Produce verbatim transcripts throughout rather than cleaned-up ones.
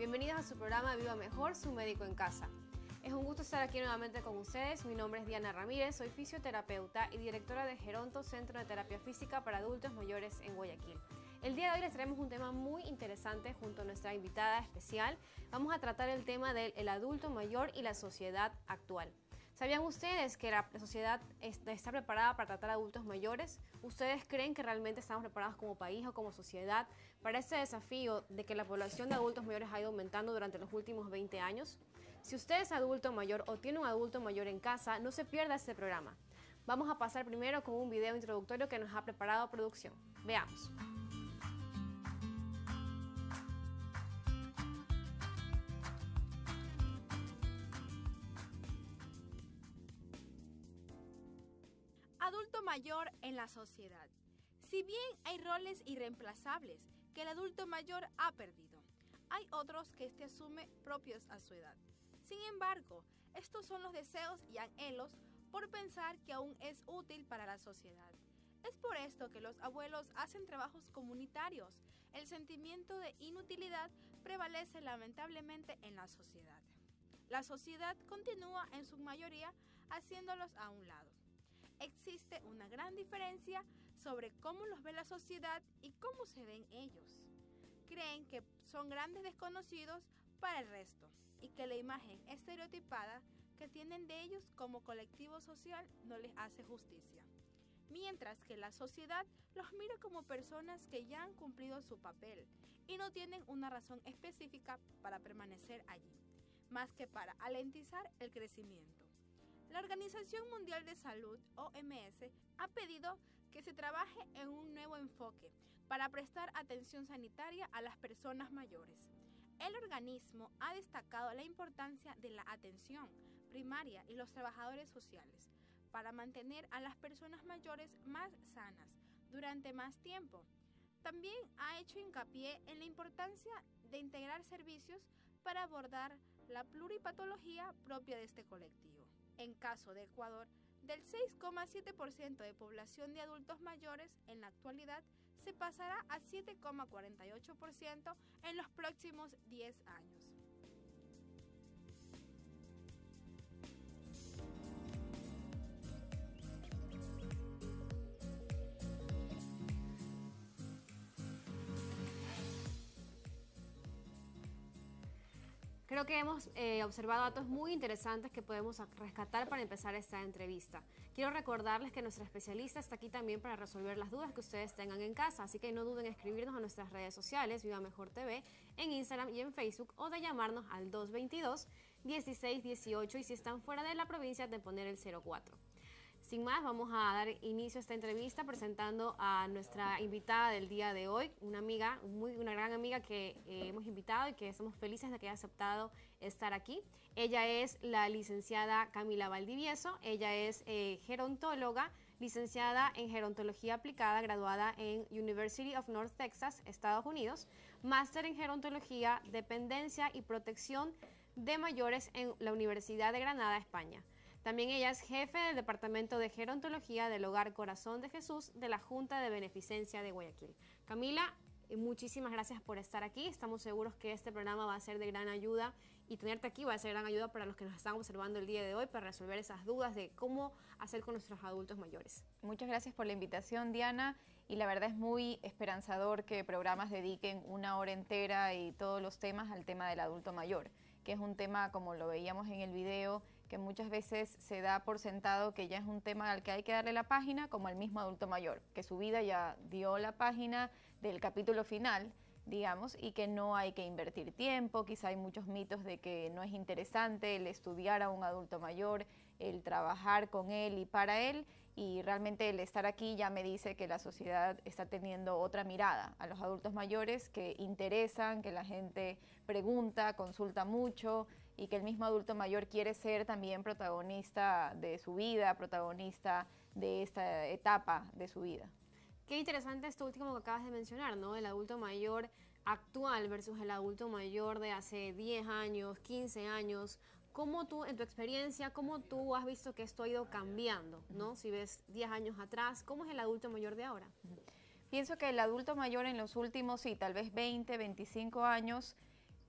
Bienvenidos a su programa Viva Mejor, su médico en casa. Es un gusto estar aquí nuevamente con ustedes. Mi nombre es Diana Ramírez, soy fisioterapeuta y directora de Geronto Centro de Terapia Física para Adultos Mayores en Guayaquil. El día de hoy les traemos un tema muy interesante junto a nuestra invitada especial. Vamos a tratar el tema del adulto mayor y la sociedad actual. ¿Sabían ustedes que la sociedad está preparada para tratar a adultos mayores? ¿Ustedes creen que realmente estamos preparados como país o como sociedad para este desafío de que la población de adultos mayores ha ido aumentando durante los últimos veinte años? Si usted es adulto mayor o tiene un adulto mayor en casa, no se pierda este programa. Vamos a pasar primero con un video introductorio que nos ha preparado producción. Veamos. Adulto mayor en la sociedad. Si bien hay roles irreemplazables que el adulto mayor ha perdido, hay otros que éste asume propios a su edad. Sin embargo, estos son los deseos y anhelos por pensar que aún es útil para la sociedad. Es por esto que los abuelos hacen trabajos comunitarios. El sentimiento de inutilidad prevalece lamentablemente en la sociedad. La sociedad continúa en su mayoría haciéndolos a un lado. Existe una gran diferencia sobre cómo los ve la sociedad y cómo se ven ellos. Creen que son grandes desconocidos para el resto y que la imagen estereotipada que tienen de ellos como colectivo social no les hace justicia. Mientras que la sociedad los mira como personas que ya han cumplido su papel y no tienen una razón específica para permanecer allí, más que para alentizar el crecimiento. La Organización Mundial de Salud, O M S, ha pedido que se trabaje en un nuevo enfoque para prestar atención sanitaria a las personas mayores. El organismo ha destacado la importancia de la atención primaria y los trabajadores sociales para mantener a las personas mayores más sanas durante más tiempo. También ha hecho hincapié en la importancia de integrar servicios para abordar la pluripatología propia de este colectivo. En caso de Ecuador, del seis coma siete por ciento de población de adultos mayores en la actualidad se pasará a siete coma cuarenta y ocho por ciento en los próximos diez años. Creo que hemos eh, observado datos muy interesantes que podemos rescatar para empezar esta entrevista. Quiero recordarles que nuestra especialista está aquí también para resolver las dudas que ustedes tengan en casa, así que no duden en escribirnos a nuestras redes sociales, Viva Mejor T V, en Instagram y en Facebook, o de llamarnos al dos veintidós, dieciséis dieciocho y si están fuera de la provincia de poner el cero cuatro. Sin más, vamos a dar inicio a esta entrevista presentando a nuestra invitada del día de hoy, una amiga, muy, una gran amiga que eh, hemos invitado y que estamos felices de que haya aceptado estar aquí. Ella es la licenciada Camila Valdivieso, ella es eh, gerontóloga, licenciada en gerontología aplicada, graduada en University of North Texas, Estados Unidos, máster en gerontología, dependencia y protección de mayores en la Universidad de Granada, España. También ella es jefe del Departamento de Gerontología del Hogar Corazón de Jesús de la Junta de Beneficencia de Guayaquil. Camila, muchísimas gracias por estar aquí. Estamos seguros que este programa va a ser de gran ayuda y tenerte aquí va a ser de gran ayuda para los que nos están observando el día de hoy para resolver esas dudas de cómo hacer con nuestros adultos mayores. Muchas gracias por la invitación, Diana, y la verdad es muy esperanzador que programas dediquen una hora entera y todos los temas al tema del adulto mayor, que es un tema, como lo veíamos en el video, que muchas veces se da por sentado que ya es un tema al que hay que darle la página, como el mismo adulto mayor, que su vida ya dio la página del capítulo final, digamos, y que no hay que invertir tiempo. Quizá hay muchos mitos de que no es interesante el estudiar a un adulto mayor, el trabajar con él y para él, y realmente el estar aquí ya me dice que la sociedad está teniendo otra mirada a los adultos mayores, que interesan, que la gente pregunta, consulta mucho, y que el mismo adulto mayor quiere ser también protagonista de su vida, protagonista de esta etapa de su vida. Qué interesante esto último que acabas de mencionar, ¿no? El adulto mayor actual versus el adulto mayor de hace diez años, quince años. ¿Cómo tú, en tu experiencia, cómo tú has visto que esto ha ido cambiando, ¿no? Si ves diez años atrás, ¿cómo es el adulto mayor de ahora? Pienso que el adulto mayor en los últimos, sí, tal vez veinte, veinticinco años,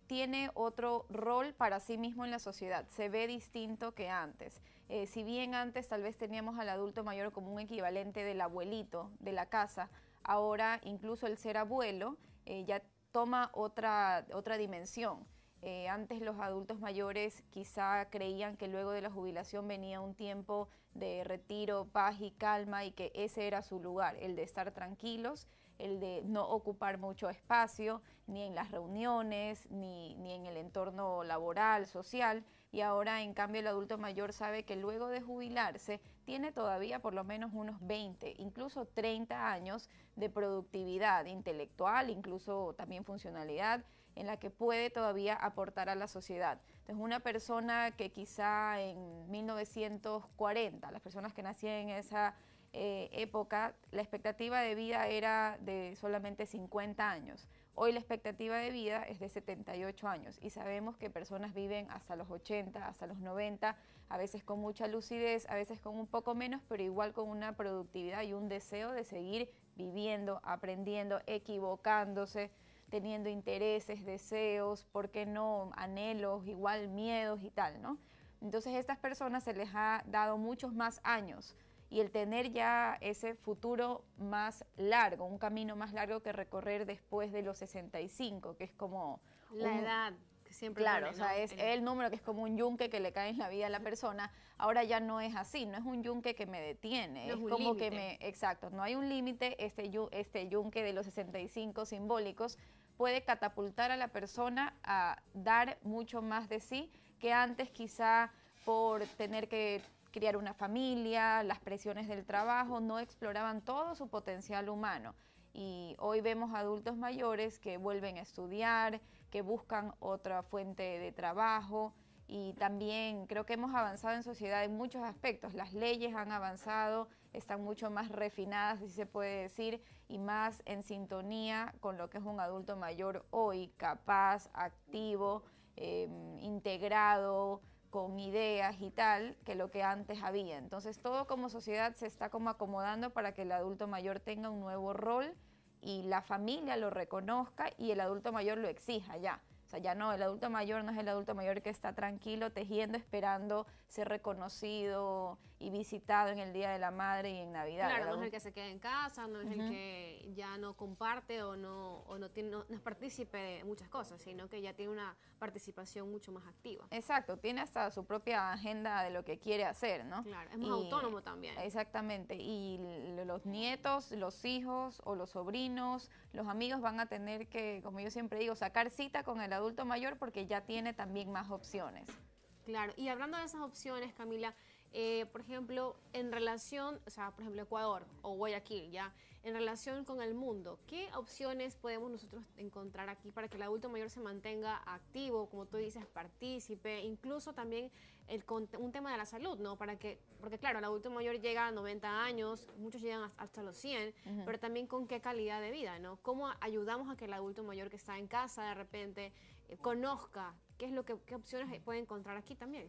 tiene otro rol para sí mismo en la sociedad, se ve distinto que antes. Eh, si bien antes tal vez teníamos al adulto mayor como un equivalente del abuelito de la casa, ahora incluso el ser abuelo eh, ya toma otra, otra dimensión. Eh, antes los adultos mayores quizá creían que luego de la jubilación venía un tiempo de retiro, paz y calma, y que ese era su lugar, el de estar tranquilos, el de no ocupar mucho espacio, ni en las reuniones, ni, ni en el entorno laboral, social. Y ahora, en cambio, el adulto mayor sabe que luego de jubilarse tiene todavía por lo menos unos veinte, incluso treinta años de productividad intelectual, incluso también funcionalidad, en la que puede todavía aportar a la sociedad. Entonces, una persona que quizá en mil novecientos cuarenta, las personas que nacían en esa eh, época, la expectativa de vida era de solamente cincuenta años. Hoy la expectativa de vida es de setenta y ocho años y sabemos que personas viven hasta los ochenta, hasta los noventa, a veces con mucha lucidez, a veces con un poco menos, pero igual con una productividad y un deseo de seguir viviendo, aprendiendo, equivocándose, teniendo intereses, deseos, ¿por qué no? Anhelos, igual miedos y tal, ¿no? Entonces a estas personas se les ha dado muchos más años y el tener ya ese futuro más largo, un camino más largo que recorrer después de los sesenta y cinco, que es como... La un, edad que siempre Claro, pone, o sea, ¿no? es El- el número que es como un yunque que le cae en la vida a la persona. Ahora ya no es así, no es un yunque que me detiene, No es es un como que límite. me... Exacto, no hay un límite, este, yu- este yunque de los sesenta y cinco simbólicos puede catapultar a la persona a dar mucho más de sí que antes, quizá por tener que criar una familia, las presiones del trabajo, no exploraban todo su potencial humano. Y hoy vemos adultos mayores que vuelven a estudiar, que buscan otra fuente de trabajo, y también creo que hemos avanzado en sociedad en muchos aspectos. Las leyes han avanzado, están mucho más refinadas, si se puede decir, y más en sintonía con lo que es un adulto mayor hoy, capaz, activo, eh, integrado, con ideas y tal, que lo que antes había. Entonces todo como sociedad se está como acomodando para que el adulto mayor tenga un nuevo rol y la familia lo reconozca y el adulto mayor lo exija ya. O sea, ya no, el adulto mayor no es el adulto mayor que está tranquilo, tejiendo, esperando ser reconocido y visitado en el Día de la Madre y en Navidad. Claro, El no es el adulto- que se queda en casa, no es el Ujú. que ya no comparte o no, o no, tiene, no, no es partícipe de muchas cosas, sino que ya tiene una participación mucho más activa. Exacto, tiene hasta su propia agenda de lo que quiere hacer, ¿no? Claro, es más Y- autónomo también. Exactamente, y l- los nietos, los hijos o los sobrinos, los amigos van a tener que, como yo siempre digo, sacar cita con el adulto mayor porque ya tiene también más opciones. Claro, y hablando de esas opciones, Camila, eh, por ejemplo, en relación, o sea, por ejemplo, Ecuador o Guayaquil, ya, en relación con el mundo, ¿qué opciones podemos nosotros encontrar aquí para que el adulto mayor se mantenga activo, como tú dices, partícipe, incluso también el, con- un tema de la salud, ¿no? Para que, porque claro, el adulto mayor llega a noventa años, muchos llegan hasta, hasta los cien, Ujú. pero también con qué calidad de vida, ¿no? ¿Cómo ayudamos a que el adulto mayor que está en casa de repente eh, conozca qué es lo que, qué opciones puede encontrar aquí también?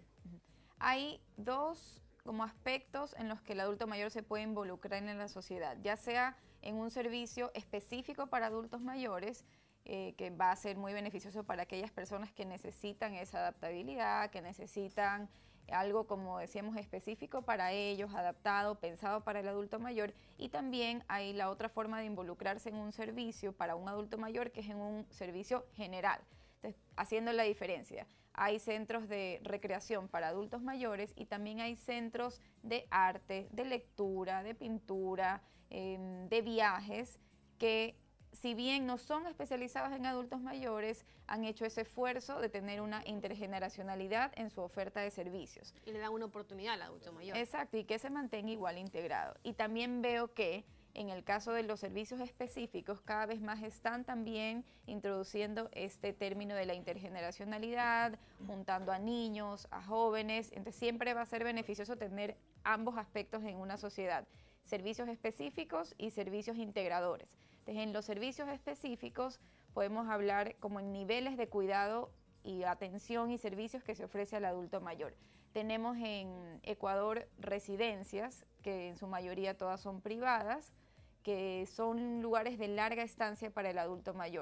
Hay dos como aspectos en los que el adulto mayor se puede involucrar en la sociedad, ya sea en un servicio específico para adultos mayores, eh, que va a ser muy beneficioso para aquellas personas que necesitan esa adaptabilidad, que necesitan algo, como decíamos, específico para ellos, adaptado, pensado para el adulto mayor. Y también hay la otra forma de involucrarse en un servicio para un adulto mayor, que es en un servicio general. Entonces, haciendo la diferencia, hay centros de recreación para adultos mayores y también hay centros de arte, de lectura, de pintura, eh, de viajes, que si bien no son especializados en adultos mayores, han hecho ese esfuerzo de tener una intergeneracionalidad en su oferta de servicios. Y le dan una oportunidad al adulto mayor. Exacto, y que se mantenga igual integrado. Y también veo que en el caso de los servicios específicos, cada vez más están también introduciendo este término de la intergeneracionalidad, juntando a niños, a jóvenes. Entonces siempre va a ser beneficioso tener ambos aspectos en una sociedad, servicios específicos y servicios integradores. Entonces, en los servicios específicos podemos hablar como en niveles de cuidado y atención y servicios que se ofrece al adulto mayor. Tenemos en Ecuador residencias, que en su mayoría todas son privadas, que son lugares de larga estancia para el adulto mayor.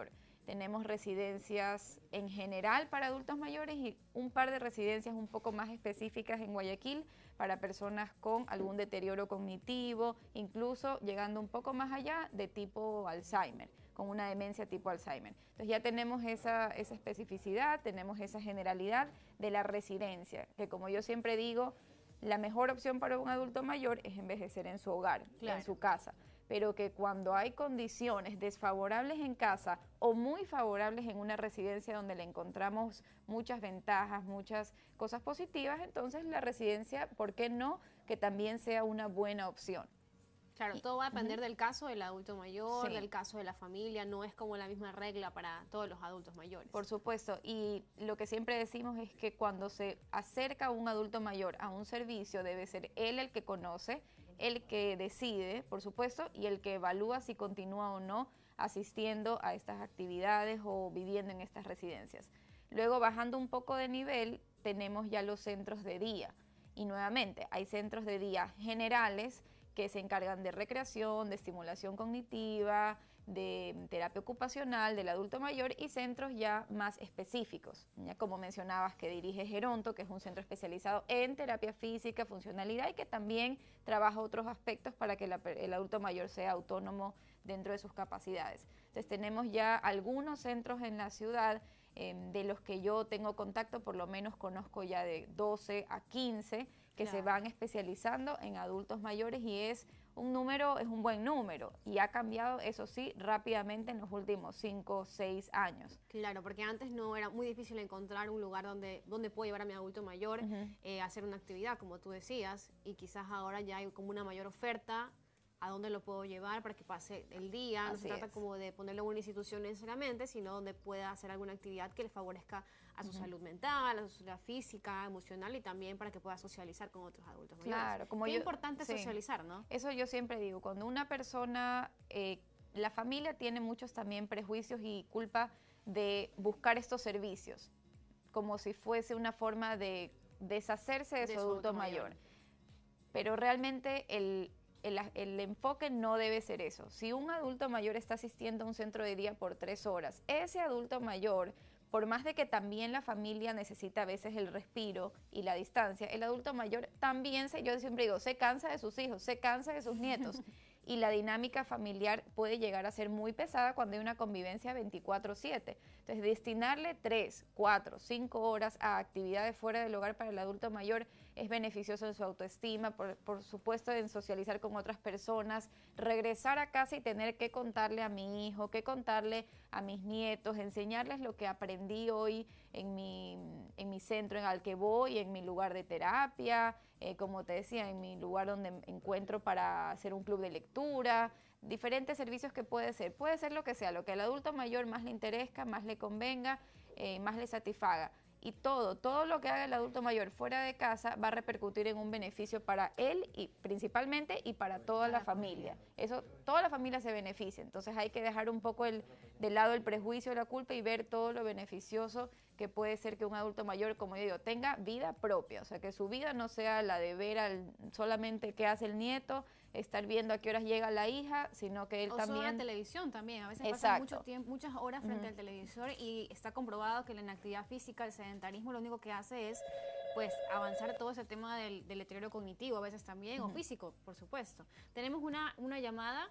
tenemos residencias en general para adultos mayores y un par de residencias un poco más específicas en Guayaquil para personas con algún deterioro cognitivo, incluso llegando un poco más allá de tipo Alzheimer, con una demencia tipo Alzheimer. Entonces ya tenemos esa, esa especificidad, tenemos esa generalidad de la residencia, que como yo siempre digo, la mejor opción para un adulto mayor es envejecer en su hogar, claro, en su casa, pero que cuando hay condiciones desfavorables en casa o muy favorables en una residencia donde le encontramos muchas ventajas, muchas cosas positivas, entonces la residencia, ¿por qué no?, que también sea una buena opción. Claro, todo va a depender uh-huh. del caso del adulto mayor, sí. del caso de la familia, no es como la misma regla para todos los adultos mayores. Por supuesto, y lo que siempre decimos es que cuando se acerca un adulto mayor a un servicio, debe ser él el que conoce, el que decide, por supuesto, y el que evalúa si continúa o no asistiendo a estas actividades o viviendo en estas residencias. Luego, bajando un poco de nivel, tenemos ya los centros de día. Y nuevamente, hay centros de día generales que se encargan de recreación, de estimulación cognitiva, de terapia ocupacional del adulto mayor y centros ya más específicos, ya como mencionabas que dirige Geronto, que es un centro especializado en terapia física, funcionalidad y que también trabaja otros aspectos para que la, el adulto mayor sea autónomo dentro de sus capacidades. Entonces tenemos ya algunos centros en la ciudad eh, de los que yo tengo contacto, por lo menos conozco ya de doce a quince, que claro. se van especializando en adultos mayores y es un número, es un buen número y ha cambiado, eso sí, rápidamente en los últimos cinco o seis años. Claro, porque antes no era muy difícil encontrar un lugar donde, donde puedo llevar a mi adulto mayor uh-huh. eh, a hacer una actividad, como tú decías, y quizás ahora ya hay como una mayor oferta a dónde lo puedo llevar para que pase el día. No se trata como de ponerlo en una institución necesariamente, sino donde pueda hacer alguna actividad que le favorezca a su uh-huh. salud mental, a su salud física, emocional y también para que pueda socializar con otros adultos mayores. Claro, como Qué yo, importante sí. socializar, ¿no? Eso yo siempre digo, cuando una persona, eh, la familia tiene muchos también prejuicios y culpa de buscar estos servicios, como si fuese una forma de deshacerse de, de su adulto mayor. mayor. Pero realmente el... El, el enfoque no debe ser eso. Si un adulto mayor está asistiendo a un centro de día por tres horas, ese adulto mayor, por más de que también la familia necesita a veces el respiro y la distancia, el adulto mayor también, se, yo siempre digo, se cansa de sus hijos, se cansa de sus nietos. Y la dinámica familiar puede llegar a ser muy pesada cuando hay una convivencia veinticuatro siete. Entonces, destinarle tres, cuatro, cinco horas a actividades fuera del hogar para el adulto mayor es beneficioso en su autoestima, por, por supuesto en socializar con otras personas, regresar a casa y tener que contarle a mi hijo, que contarle a mis nietos, enseñarles lo que aprendí hoy en mi, en mi centro en el que voy, en mi lugar de terapia, eh, como te decía, en mi lugar donde encuentro para hacer un club de lectura, diferentes servicios que puede ser. Puede ser lo que sea, lo que al adulto mayor más le interesa, más le convenga, eh, más le satisfaga. Y todo, todo lo que haga el adulto mayor fuera de casa va a repercutir en un beneficio para él y principalmente y para toda la familia. Eso, toda la familia se beneficia. Entonces hay que dejar un poco el, de lado el prejuicio, la culpa y ver todo lo beneficioso que puede ser que un adulto mayor, como yo digo, tenga vida propia. O sea, que su vida no sea la de ver al, solamente qué hace el nieto, estar viendo a qué horas llega la hija, sino que él o también... O la televisión también, a veces Exacto. pasa mucho tiempo, muchas horas frente uh-huh. al televisor y está comprobado que la inactividad física, el sedentarismo, lo único que hace es pues avanzar todo ese tema del, del deterioro cognitivo, a veces también, uh-huh. o físico, por supuesto. Tenemos una, una llamada.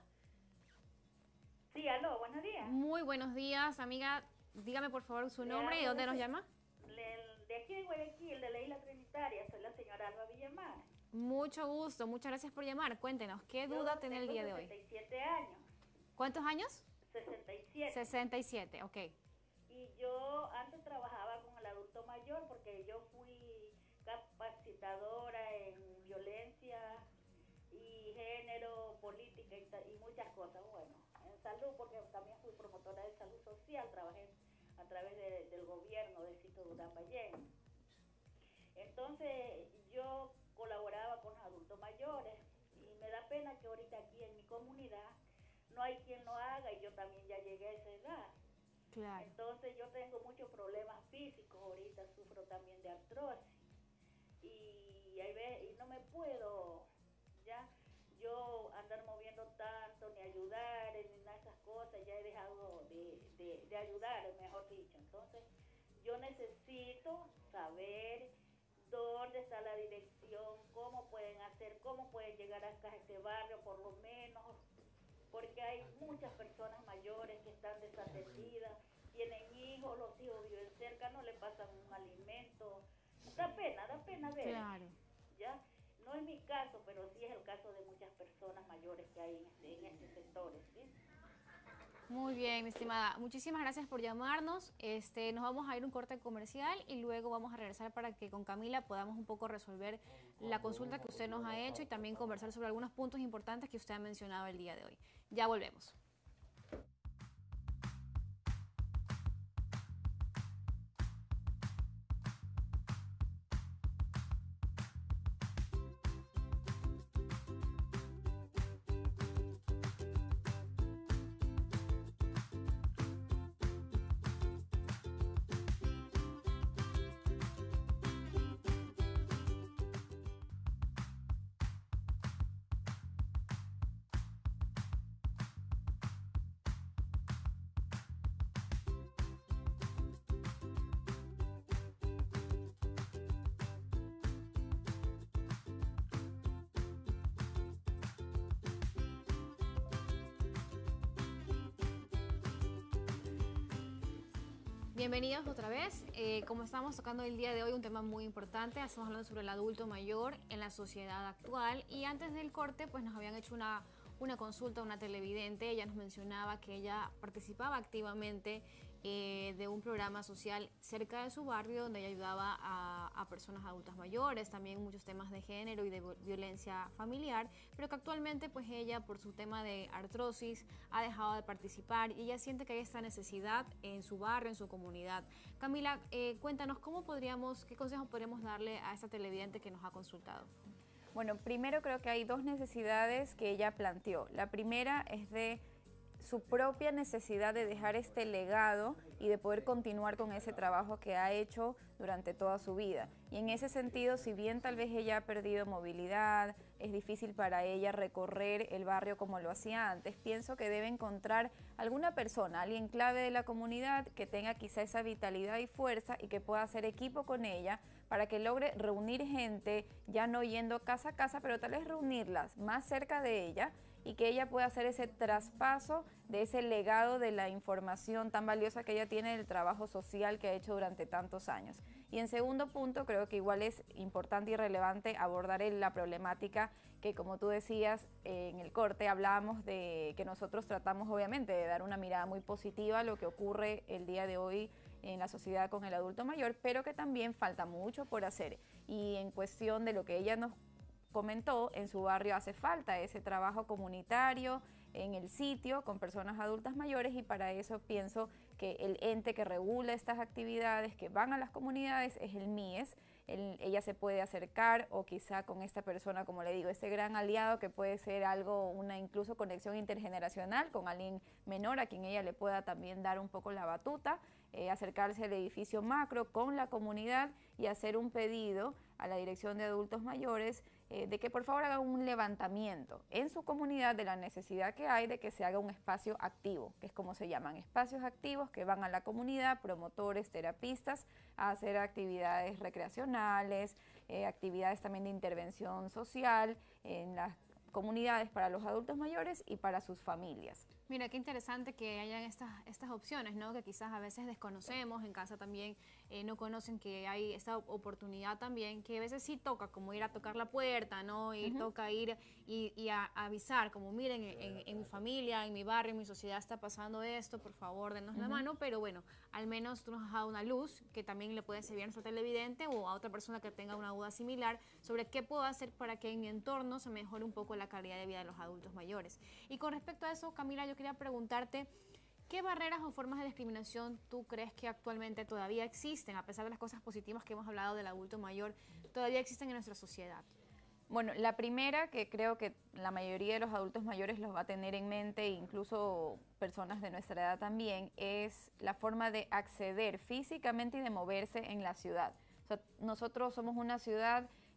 Sí, aló, buenos días. Muy buenos días, amiga. Dígame por favor su nombre y dónde nos llama. De aquí de Guayaquil, de la Isla Trinitaria, soy la señora Alba Villamar. Mucho gusto, muchas gracias por llamar. Cuéntenos, ¿qué duda tiene el día de hoy? sesenta y siete años. ¿Cuántos años? sesenta y siete. sesenta y siete, ok. Y yo antes trabajaba con el adulto mayor porque yo fui capacitadora en violencia y género, política y, y muchas cosas. Bueno, en salud, porque también fui promotora de salud social, trabajé a través de, del gobierno de Cito Durán Ballén. Entonces yo colaboraba con los adultos mayores y me da pena que ahorita aquí en mi comunidad no hay quien lo haga y yo también ya llegué a esa edad. Claro. Entonces yo tengo muchos problemas físicos, ahorita sufro también de artrosis y, hay ve, y no me puedo ya yo andar moviendo tanto, ni ayudar, ni nada de esas cosas, ya he dejado de, de, de ayudar, mejor dicho. Entonces, yo necesito saber dónde está la dirección, cómo pueden hacer, cómo pueden llegar hasta este barrio, por lo menos, porque hay muchas personas mayores que están desatendidas, tienen hijos, los hijos viven cerca, no le pasan un alimento. Da pena, da pena ver. Claro. ¿Ya? No es mi caso, pero sí es el caso de muchas personas mayores que hay en este, en este sector, ¿sí? Muy bien, mi estimada. Muchísimas gracias por llamarnos. Este, nos vamos a ir a un corte comercial y luego vamos a regresar para que con Camila podamos un poco resolver la consulta que usted nos ha hecho y también conversar sobre algunos puntos importantes que usted ha mencionado el día de hoy. Ya volvemos. Bienvenidos otra vez. Eh, como estamos tocando el día de hoy un tema muy importante, estamos hablando sobre el adulto mayor en la sociedad actual y antes del corte pues nos habían hecho una, una consulta, una televidente. Ella nos mencionaba que ella participaba activamente eh, de un programa social cerca de su barrio donde ella ayudaba a, a personas adultas mayores, también muchos temas de género y de violencia familiar, pero que actualmente pues ella por su tema de artrosis ha dejado de participar y ella siente que hay esta necesidad en su barrio, en su comunidad. Camila, eh, cuéntanos cómo podríamos, qué consejos podríamos darle a esta televidente que nos ha consultado. Bueno, primero creo que hay dos necesidades que ella planteó. La primera es de su propia necesidad de dejar este legado y de poder continuar con ese trabajo que ha hecho durante toda su vida. Y en ese sentido, si bien tal vez ella ha perdido movilidad, es difícil para ella recorrer el barrio como lo hacía antes, pienso que debe encontrar alguna persona, alguien clave de la comunidad que tenga quizá esa vitalidad y fuerza y que pueda hacer equipo con ella para que logre reunir gente, ya no yendo casa a casa, pero tal vez reunirlas más cerca de ella y que ella pueda hacer ese traspaso de ese legado de la información tan valiosa que ella tiene del trabajo social que ha hecho durante tantos años. Y en segundo punto, creo que igual es importante y relevante abordar la problemática que, como tú decías eh, en el corte, hablábamos de que nosotros tratamos obviamente de dar una mirada muy positiva a lo que ocurre el día de hoy en la sociedad con el adulto mayor, pero que también falta mucho por hacer. Y en cuestión de lo que ella nos comentó, en su barrio hace falta ese trabajo comunitario en el sitio con personas adultas mayores y para eso pienso que el ente que regula estas actividades que van a las comunidades es el M I E S. El, ella se puede acercar o quizá con esta persona, como le digo, este gran aliado que puede ser algo, una incluso conexión intergeneracional con alguien menor a quien ella le pueda también dar un poco la batuta, eh, acercarse al edificio macro con la comunidad y hacer un pedido a la Dirección de Adultos Mayores eh, de que por favor haga un levantamiento en su comunidad de la necesidad que hay de que se haga un espacio activo, que es como se llaman, espacios activos que van a la comunidad, promotores, terapistas, a hacer actividades recreacionales, eh, actividades también de intervención social en las comunidades para los adultos mayores y para sus familias. Mira, qué interesante que hayan estas, estas opciones, ¿no? Que quizás a veces desconocemos, en casa también eh, no conocen que hay esta oportunidad también, que a veces sí toca, como ir a tocar la puerta, ¿no? Y uh-huh. toca ir y, y a, a avisar, como miren, en, en mi familia, en mi barrio, en mi sociedad está pasando esto, por favor, denos uh-huh. la mano, pero bueno, al menos tú nos has dado una luz que también le puede servir a nuestro televidente o a otra persona que tenga una duda similar sobre qué puedo hacer para que en mi entorno se mejore un poco la calidad de vida de los adultos mayores. Y con respecto a eso, Camila, yo quería preguntarte, ¿qué barreras o formas de discriminación tú crees que actualmente todavía existen, a pesar de las cosas positivas que hemos hablado del adulto mayor, todavía existen en nuestra sociedad? Bueno, la primera que creo que la mayoría de los adultos mayores los va a tener en mente, incluso personas de nuestra edad también, es la forma de acceder físicamente y de moverse en la ciudad. O sea, nosotros somos una ciudad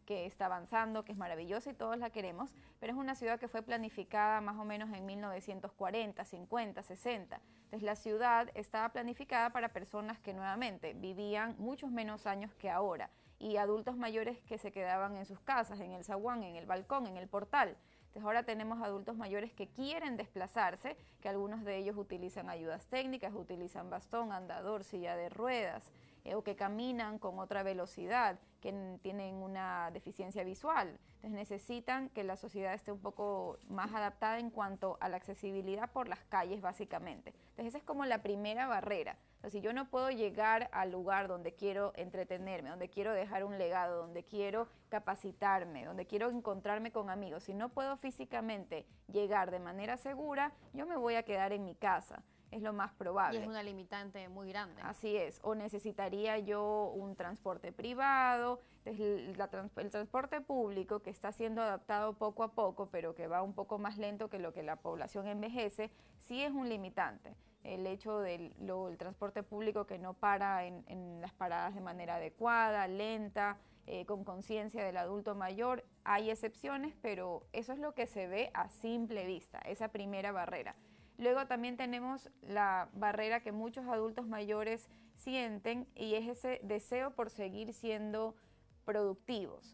que está avanzando, que es maravillosa y todos la queremos, pero es una ciudad que fue planificada más o menos en mil novecientos cuarenta, cincuenta, sesenta. Entonces la ciudad estaba planificada para personas que nuevamente vivían muchos menos años que ahora y adultos mayores que se quedaban en sus casas, en el zaguán, en el balcón, en el portal. Entonces ahora tenemos adultos mayores que quieren desplazarse, que algunos de ellos utilizan ayudas técnicas, utilizan bastón, andador, silla de ruedas, eh, o que caminan con otra velocidad, que tienen una deficiencia visual. Entonces necesitan que la sociedad esté un poco más adaptada en cuanto a la accesibilidad por las calles, básicamente. Entonces esa es como la primera barrera. Entonces, si yo no puedo llegar al lugar donde quiero entretenerme, donde quiero dejar un legado, donde quiero capacitarme, donde quiero encontrarme con amigos, si no puedo físicamente llegar de manera segura, yo me voy a quedar en mi casa. Es lo más probable. Y es una limitante muy grande. Así es, o necesitaría yo un transporte privado. Entonces, la, el transporte público, que está siendo adaptado poco a poco, pero que va un poco más lento que lo que la población envejece, sí es un limitante. El hecho del lo, el transporte público que no para en, en las paradas de manera adecuada, lenta, eh, con conciencia del adulto mayor. Hay excepciones, pero eso es lo que se ve a simple vista, esa primera barrera. Luego también tenemos la barrera que muchos adultos mayores sienten y es ese deseo por seguir siendo productivos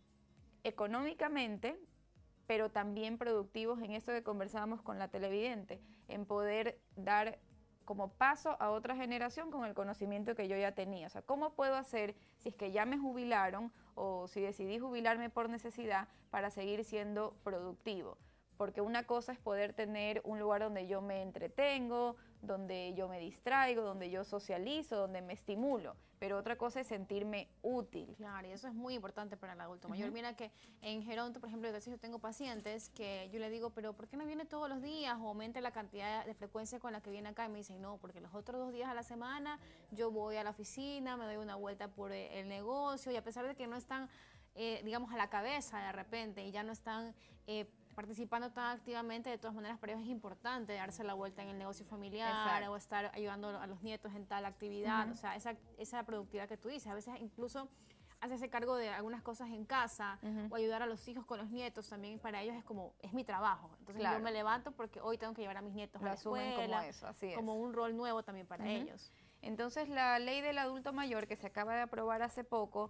económicamente, pero también productivos en esto que conversábamos con la televidente, en poder dar como paso a otra generación con el conocimiento que yo ya tenía. O sea, ¿cómo puedo hacer si es que ya me jubilaron o si decidí jubilarme por necesidad para seguir siendo productivo? Porque una cosa es poder tener un lugar donde yo me entretengo, donde yo me distraigo, donde yo socializo, donde me estimulo, pero otra cosa es sentirme útil. Claro, y eso es muy importante para el adulto mayor. Uh-huh. Mira que en Geronto, por ejemplo, yo tengo pacientes que yo le digo, pero ¿por qué no viene todos los días o aumenta la cantidad de frecuencia con la que viene acá? Y me dicen, no, porque los otros dos días a la semana yo voy a la oficina, me doy una vuelta por el negocio y a pesar de que no están, eh, digamos, a la cabeza de repente y ya no están Eh, participando tan activamente, de todas maneras para ellos es importante darse la vuelta en el negocio familiar. Exacto. O estar ayudando a los nietos en tal actividad. Uh-huh. O sea, esa, esa productividad que tú dices, a veces incluso hacerse cargo de algunas cosas en casa, uh-huh, o ayudar a los hijos con los nietos, también para ellos es como, es mi trabajo. Entonces claro, yo me levanto porque hoy tengo que llevar a mis nietos lo a la escuela, como eso, así es. Como un rol nuevo también para uh-huh, ellos. Entonces la ley del adulto mayor que se acaba de aprobar hace poco,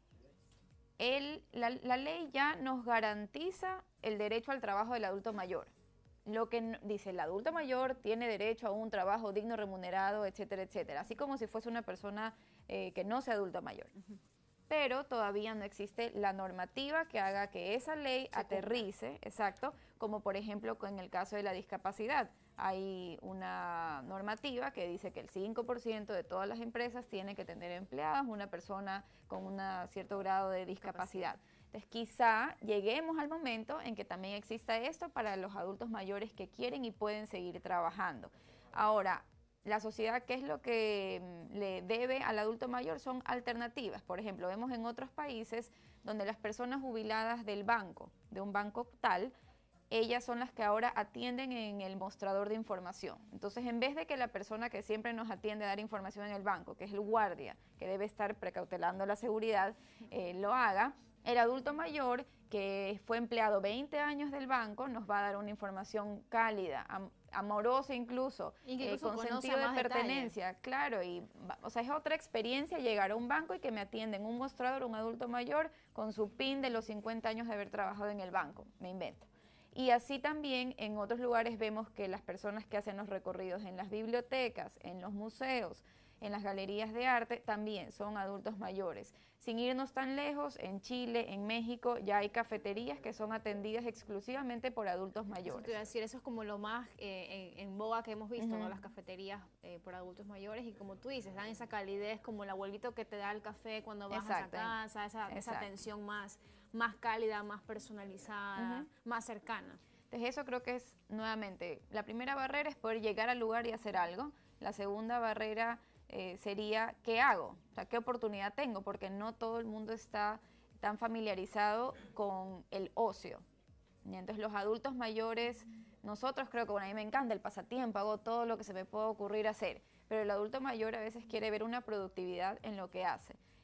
El, la, la ley ya nos garantiza el derecho al trabajo del adulto mayor. Lo que no, dice, el adulto mayor tiene derecho a un trabajo digno, remunerado, etcétera, etcétera. Así como si fuese una persona eh, que no sea adulto mayor. Uh-huh. Pero todavía no existe la normativa que haga que esa ley se aterrice, cumpla. Exacto, como por ejemplo en el caso de la discapacidad. Hay una normativa que dice que el cinco por ciento de todas las empresas tiene que tener empleadas una persona con un cierto grado de discapacidad. Entonces quizá lleguemos al momento en que también exista esto para los adultos mayores que quieren y pueden seguir trabajando. Ahora, la sociedad, ¿qué es lo que le debe al adulto mayor? Son alternativas. Por ejemplo, vemos en otros países donde las personas jubiladas del banco, de un banco tal, ellas son las que ahora atienden en el mostrador de información. Entonces, en vez de que la persona que siempre nos atiende a dar información en el banco, que es el guardia, que debe estar precautelando la seguridad, eh, lo haga, el adulto mayor, que fue empleado veinte años del banco, nos va a dar una información cálida, am amorosa incluso, eh, con sentido de pertenencia. Detalle. Claro, y o sea, es otra experiencia llegar a un banco y que me atienda en un mostrador un adulto mayor con su PIN de los cincuenta años de haber trabajado en el banco, me invento. Y así también en otros lugares vemos que las personas que hacen los recorridos en las bibliotecas, en los museos, en las galerías de arte, también son adultos mayores. Sin irnos tan lejos, en Chile, en México, ya hay cafeterías que son atendidas exclusivamente por adultos mayores. Eso te iba a decir, eso es como lo más eh, en, en boga que hemos visto, uh-huh, ¿no? Las cafeterías eh, por adultos mayores y como tú dices, dan esa calidez como el abuelito que te da el café cuando vas Exacto. a casa, esa, esa atención más, más cálida, más personalizada, uh-huh, más cercana. Entonces eso creo que es, nuevamente, la primera barrera es poder llegar al lugar y hacer algo. La segunda barrera Eh, sería, ¿qué hago? O sea, ¿qué oportunidad tengo? Porque no todo el mundo está tan familiarizado con el ocio. Y entonces los adultos mayores, nosotros creo que, bueno, a mí me encanta el pasatiempo, hago todo lo que se me pueda ocurrir hacer, pero el adulto mayor a veces quiere ver una productividad en lo que hace.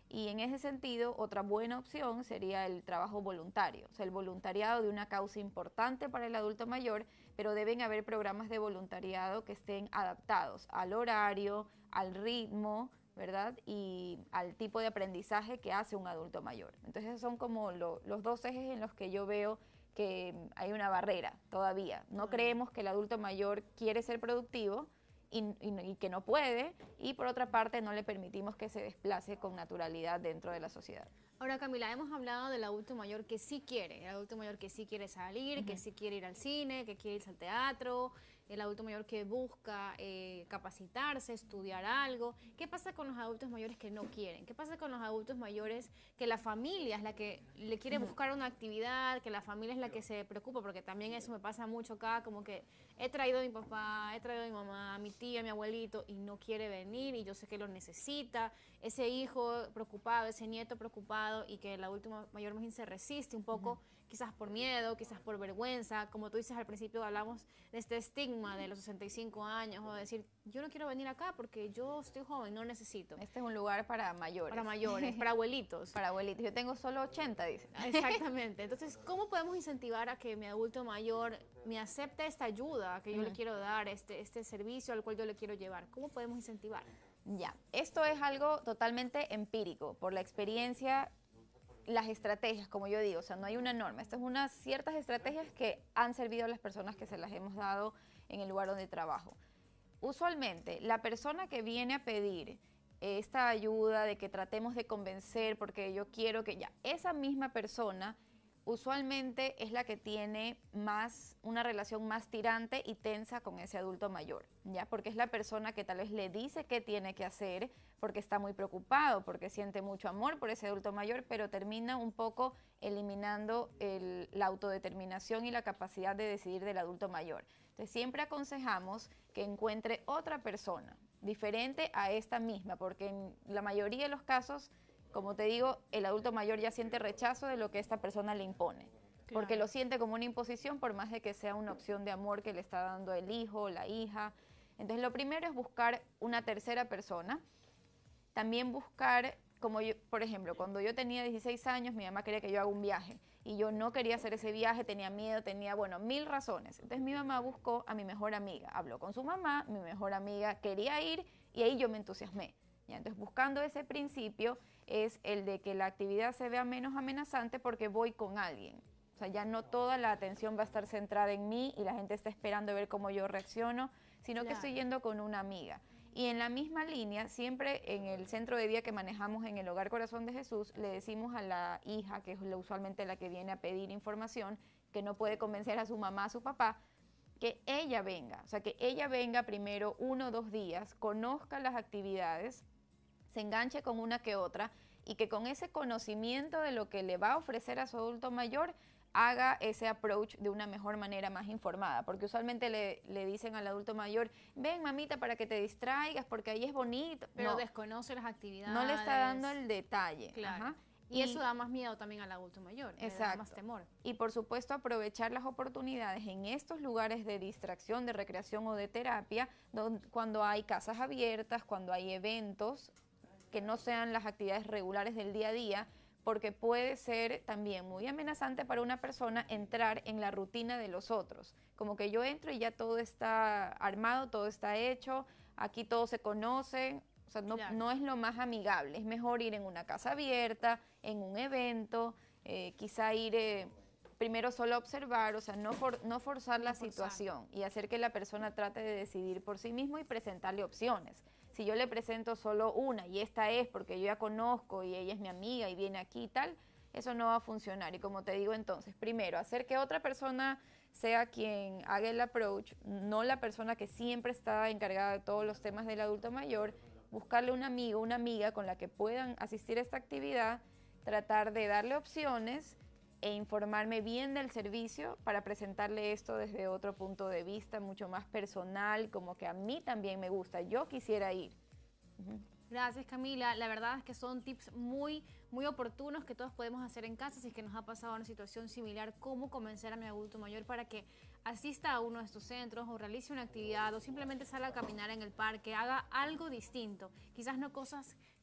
Y en ese sentido, otra buena opción sería el trabajo voluntario, o sea, el voluntariado de una causa importante para el adulto mayor, pero deben haber programas de voluntariado que estén adaptados al horario, al ritmo, ¿verdad? Y al tipo de aprendizaje que hace un adulto mayor. Entonces, esos son como lo, los dos ejes en los que yo veo que hay una barrera todavía. No Bueno. creemos que el adulto mayor quiere ser productivo, Y, y, y que no puede, y por otra parte no le permitimos que se desplace con naturalidad dentro de la sociedad. Ahora, Camila, hemos hablado del adulto mayor que sí quiere, el adulto mayor que sí quiere salir, uh-huh. que sí quiere ir al cine, que quiere irse al teatro, el adulto mayor que busca eh, capacitarse, estudiar algo. ¿Qué pasa con los adultos mayores que no quieren? ¿Qué pasa con los adultos mayores que la familia es la que le quiere uh-huh. buscar una actividad, que la familia es la que se preocupa? Porque también eso me pasa mucho acá, como que he traído a mi papá, he traído a mi mamá, a mi tía, a mi abuelito, y no quiere venir, y yo sé que lo necesita. Ese hijo preocupado, ese nieto preocupado, y que el adulto mayor más bien se resiste un poco, uh-huh. quizás por miedo, quizás por vergüenza. Como tú dices al principio, hablamos de este estigma de los sesenta y cinco años, o de decir, yo no quiero venir acá porque yo estoy joven, no necesito. Este es un lugar para mayores. Para mayores, para abuelitos. Para abuelitos. Yo tengo solo ochenta, dice. Exactamente. Entonces, ¿cómo podemos incentivar a que mi adulto mayor me acepte esta ayuda que yo uh-huh. le quiero dar, este, este servicio al cual yo le quiero llevar? ¿Cómo podemos incentivar? Ya, esto es algo totalmente empírico, por la experiencia, las estrategias, como yo digo, o sea, no hay una norma. Estas son unas ciertas estrategias que han servido a las personas que se las hemos dado en el lugar donde trabajo. Usualmente, la persona que viene a pedir esta ayuda de que tratemos de convencer, porque yo quiero que ya, esa misma persona usualmente es la que tiene más, una relación más tirante y tensa con ese adulto mayor, ¿ya? Porque es la persona que tal vez le dice qué tiene que hacer, porque está muy preocupado, porque siente mucho amor por ese adulto mayor, pero termina un poco eliminando el, la autodeterminación y la capacidad de decidir del adulto mayor. Entonces, siempre aconsejamos que encuentre otra persona diferente a esta misma, porque en la mayoría de los casos, como te digo, el adulto mayor ya siente rechazo de lo que esta persona le impone, claro. porque lo siente como una imposición, por más de que sea una opción de amor que le está dando el hijo o la hija. Entonces, lo primero es buscar una tercera persona. También buscar, como yo, por ejemplo, cuando yo tenía dieciséis años, mi mamá quería que yo haga un viaje, y yo no quería hacer ese viaje, tenía miedo, tenía, bueno, mil razones. Entonces, mi mamá buscó a mi mejor amiga, habló con su mamá, mi mejor amiga quería ir, y ahí yo me entusiasmé. ¿Ya? Entonces, buscando ese principio, es el de que la actividad se vea menos amenazante porque voy con alguien. O sea, ya no toda la atención va a estar centrada en mí y la gente está esperando ver cómo yo reacciono, sino claro. que estoy yendo con una amiga. Y en la misma línea, siempre en el centro de día que manejamos en el Hogar Corazón de Jesús, le decimos a la hija, que es usualmente la que viene a pedir información, que no puede convencer a su mamá, a su papá, que ella venga. O sea, que ella venga primero uno o dos días, conozca las actividades, se enganche con una que otra, y que con ese conocimiento de lo que le va a ofrecer a su adulto mayor, haga ese approach de una mejor manera, más informada, porque usualmente le, le dicen al adulto mayor, ven mamita para que te distraigas, porque ahí es bonito. Pero no, desconoce las actividades. No le está dando el detalle. Claro. Ajá. Y, y eso da más miedo también al adulto mayor, exacto. le da más temor. Y por supuesto aprovechar las oportunidades en estos lugares de distracción, de recreación o de terapia, donde, cuando hay casas abiertas, cuando hay eventos que no sean las actividades regulares del día a día, porque puede ser también muy amenazante para una persona entrar en la rutina de los otros. Como que yo entro y ya todo está armado, todo está hecho, aquí todos se conocen, o sea, no, claro. no es lo más amigable. Es mejor ir en una casa abierta, en un evento, eh, quizá ir eh, primero solo a observar, o sea, no, for, no forzar no la forzar. situación y hacer que la persona trate de decidir por sí mismo y presentarle opciones. Si yo le presento solo una y esta es porque yo ya conozco y ella es mi amiga y viene aquí y tal, eso no va a funcionar. Y como te digo entonces, primero, hacer que otra persona sea quien haga el approach, no la persona que siempre está encargada de todos los temas del adulto mayor, buscarle un amigo, una amiga con la que puedan asistir a esta actividad, tratar de darle opciones e informarme bien del servicio para presentarle esto desde otro punto de vista, mucho más personal, como que a mí también me gusta, yo quisiera ir. Uh-huh. Gracias, Camila. La verdad es que son tips muy, muy oportunos que todos podemos hacer en casa si es que nos ha pasado una situación similar, cómo convencer a mi adulto mayor para que asista a uno de estos centros o realice una actividad o simplemente salga a caminar en el parque, haga algo distinto. Quizás no cosas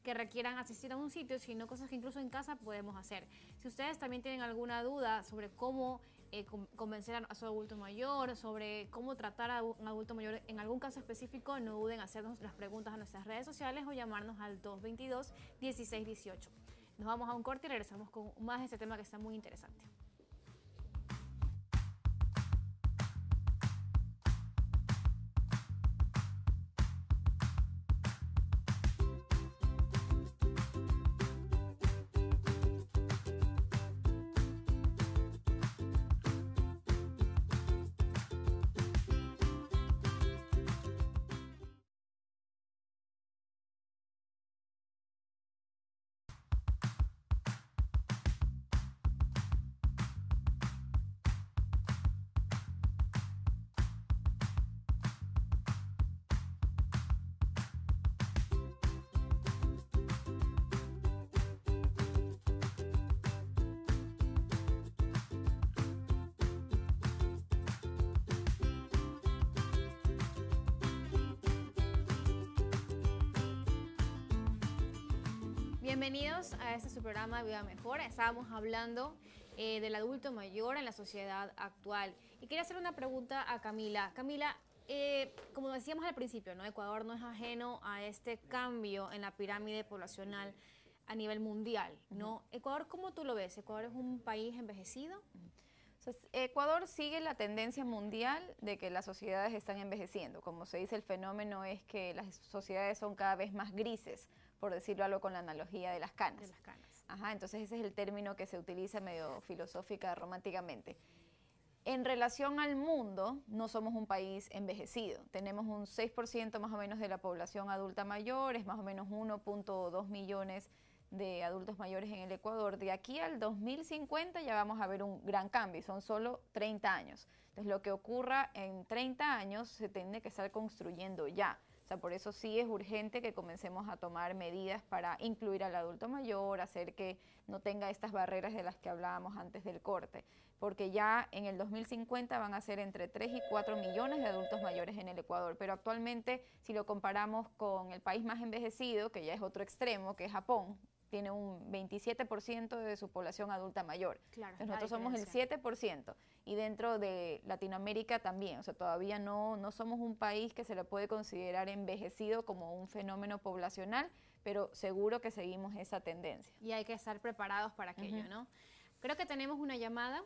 que requieran asistir a un sitio, sino cosas que incluso en casa podemos hacer. Si ustedes también tienen alguna duda sobre cómo eh, convencer a su adulto mayor, sobre cómo tratar a un adulto mayor en algún caso específico, no duden en hacernos las preguntas a nuestras redes sociales o llamarnos al dos veintidós, dieciséis dieciocho. Nos vamos a un corte y regresamos con más de este tema que está muy interesante. Bienvenidos a este su programa Vida Mejor. Estábamos hablando eh, del adulto mayor en la sociedad actual. Y quería hacer una pregunta a Camila. Camila, eh, como decíamos al principio, ¿no? Ecuador no es ajeno a este cambio en la pirámide poblacional a nivel mundial, ¿no? Uh-huh. Ecuador, ¿cómo tú lo ves? ¿Ecuador es un país envejecido? Entonces, Ecuador sigue la tendencia mundial de que las sociedades están envejeciendo. Como se dice, el fenómeno es que las sociedades son cada vez más grises, por decirlo algo con la analogía de las canas. De las canas. Ajá, entonces ese es el término que se utiliza medio filosófica, románticamente. En relación al mundo, no somos un país envejecido. Tenemos un seis por ciento más o menos de la población adulta mayor, es más o menos uno punto dos millones de adultos mayores en el Ecuador. De aquí al dos mil cincuenta ya vamos a ver un gran cambio, y son solo treinta años. Entonces lo que ocurra en treinta años se tiene que estar construyendo ya. O sea, por eso sí es urgente que comencemos a tomar medidas para incluir al adulto mayor, hacer que no tenga estas barreras de las que hablábamos antes del corte, porque ya en el dos mil cincuenta van a ser entre tres y cuatro millones de adultos mayores en el Ecuador, pero actualmente si lo comparamos con el país más envejecido, que ya es otro extremo, que es Japón, tiene un veintisiete por ciento de su población adulta mayor. Claro, Entonces nosotros somos el siete por ciento y dentro de Latinoamérica también, o sea, todavía no, no somos un país que se le puede considerar envejecido como un fenómeno poblacional, pero seguro que seguimos esa tendencia. Y hay que estar preparados para aquello, uh-huh. ¿no? Creo que tenemos una llamada.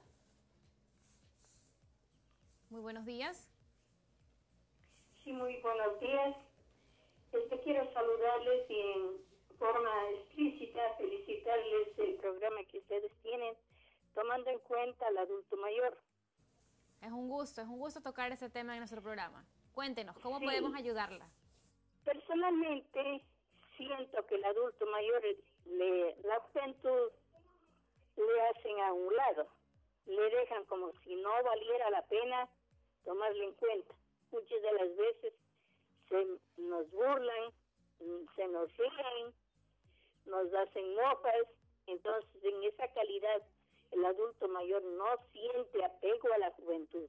Muy buenos días. Sí, muy buenos días. Este, quiero saludarles y en forma explícita felicitarles el programa que ustedes tienen, tomando en cuenta al adulto mayor. Es un gusto, es un gusto tocar ese tema en nuestro programa. Cuéntenos, ¿cómo sí. podemos ayudarla? Personalmente, siento que el adulto mayor, le, la juventud, le hacen a un lado. Le dejan como si no valiera la pena tomarlo en cuenta. Muchas de las veces se nos burlan, se nos ríen, nos hacen mofas. Entonces, en esa calidad, el adulto mayor no siente apego a la juventud.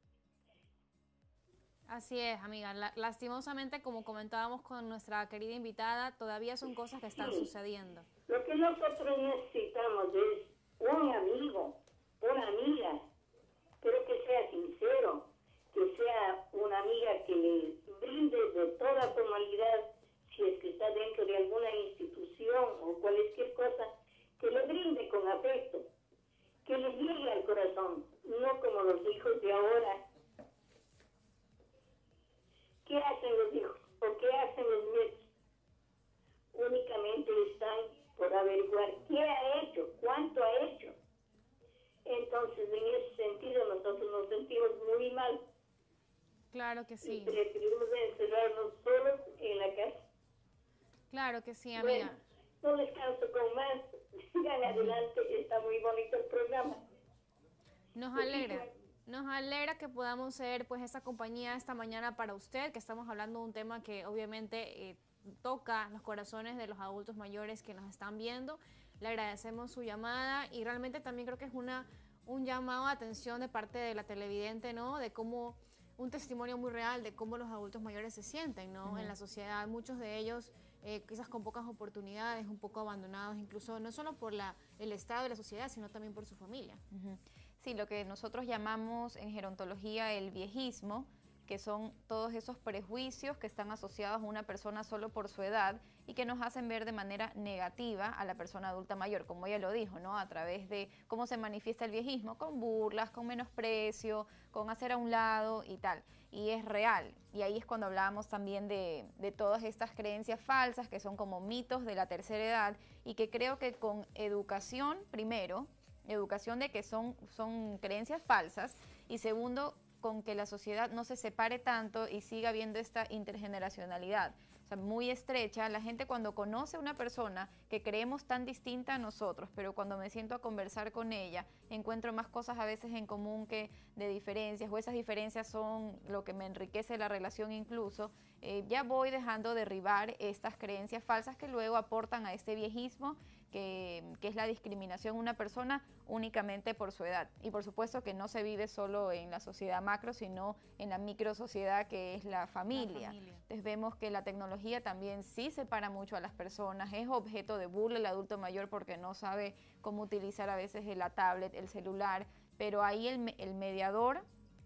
Así es, amiga. La, lastimosamente, como comentábamos con nuestra querida invitada, todavía son cosas que están sí. sucediendo. Lo que nosotros necesitamos es un amigo, una amiga, pero que sea sincero, que sea una amiga que le brinde de toda formalidad, si es que está dentro de alguna institución o cualquier cosa, que le brinde con afecto, que le llegue al corazón, no como los hijos de ahora. ¿Qué hacen los hijos o qué hacen los nietos? Únicamente están por averiguar qué ha hecho, cuánto ha hecho. Entonces, en ese sentido, nosotros nos sentimos muy mal. Claro que sí. Y preferimos encerrarnos solos en la casa. Claro que sí, amiga. Bueno, no descanso con más. Sigan adelante, está muy bonito el programa. Nos alegra. Nos alegra que podamos ser pues esa compañía esta mañana para usted, que estamos hablando de un tema que obviamente eh, toca los corazones de los adultos mayores que nos están viendo. Le agradecemos su llamada y realmente también creo que es una un llamado de atención de parte de la televidente, ¿no? De cómo, un testimonio muy real de cómo los adultos mayores se sienten, ¿no? Uh-huh. En la sociedad, muchos de ellos eh, quizás con pocas oportunidades, un poco abandonados, incluso no solo por la, el estado de la sociedad, sino también por su familia. Uh-huh. Sí, lo que nosotros llamamos en gerontología el viejismo, que son todos esos prejuicios que están asociados a una persona solo por su edad y que nos hacen ver de manera negativa a la persona adulta mayor, como ella lo dijo, ¿no? A través de cómo se manifiesta el viejismo, con burlas, con menosprecio, con hacer a un lado y tal. Y es real. Y ahí es cuando hablábamos también de, de todas estas creencias falsas que son como mitos de la tercera edad y que creo que con educación, primero, educación de que son, son creencias falsas y segundo, con que la sociedad no se separe tanto y siga habiendo esta intergeneracionalidad, o sea, muy estrecha. La gente cuando conoce a una persona que creemos tan distinta a nosotros, pero cuando me siento a conversar con ella, encuentro más cosas a veces en común que de diferencias, o esas diferencias son lo que me enriquece la relación incluso, eh, ya voy dejando derribar estas creencias falsas que luego aportan a este viejismo Que, que es la discriminación de una persona únicamente por su edad. Y por supuesto que no se vive solo en la sociedad macro, sino en la micro sociedad que es la familia. la familia. Entonces vemos que la tecnología también sí separa mucho a las personas, es objeto de burla el adulto mayor porque no sabe cómo utilizar a veces la tablet, el celular, pero ahí el, el mediador,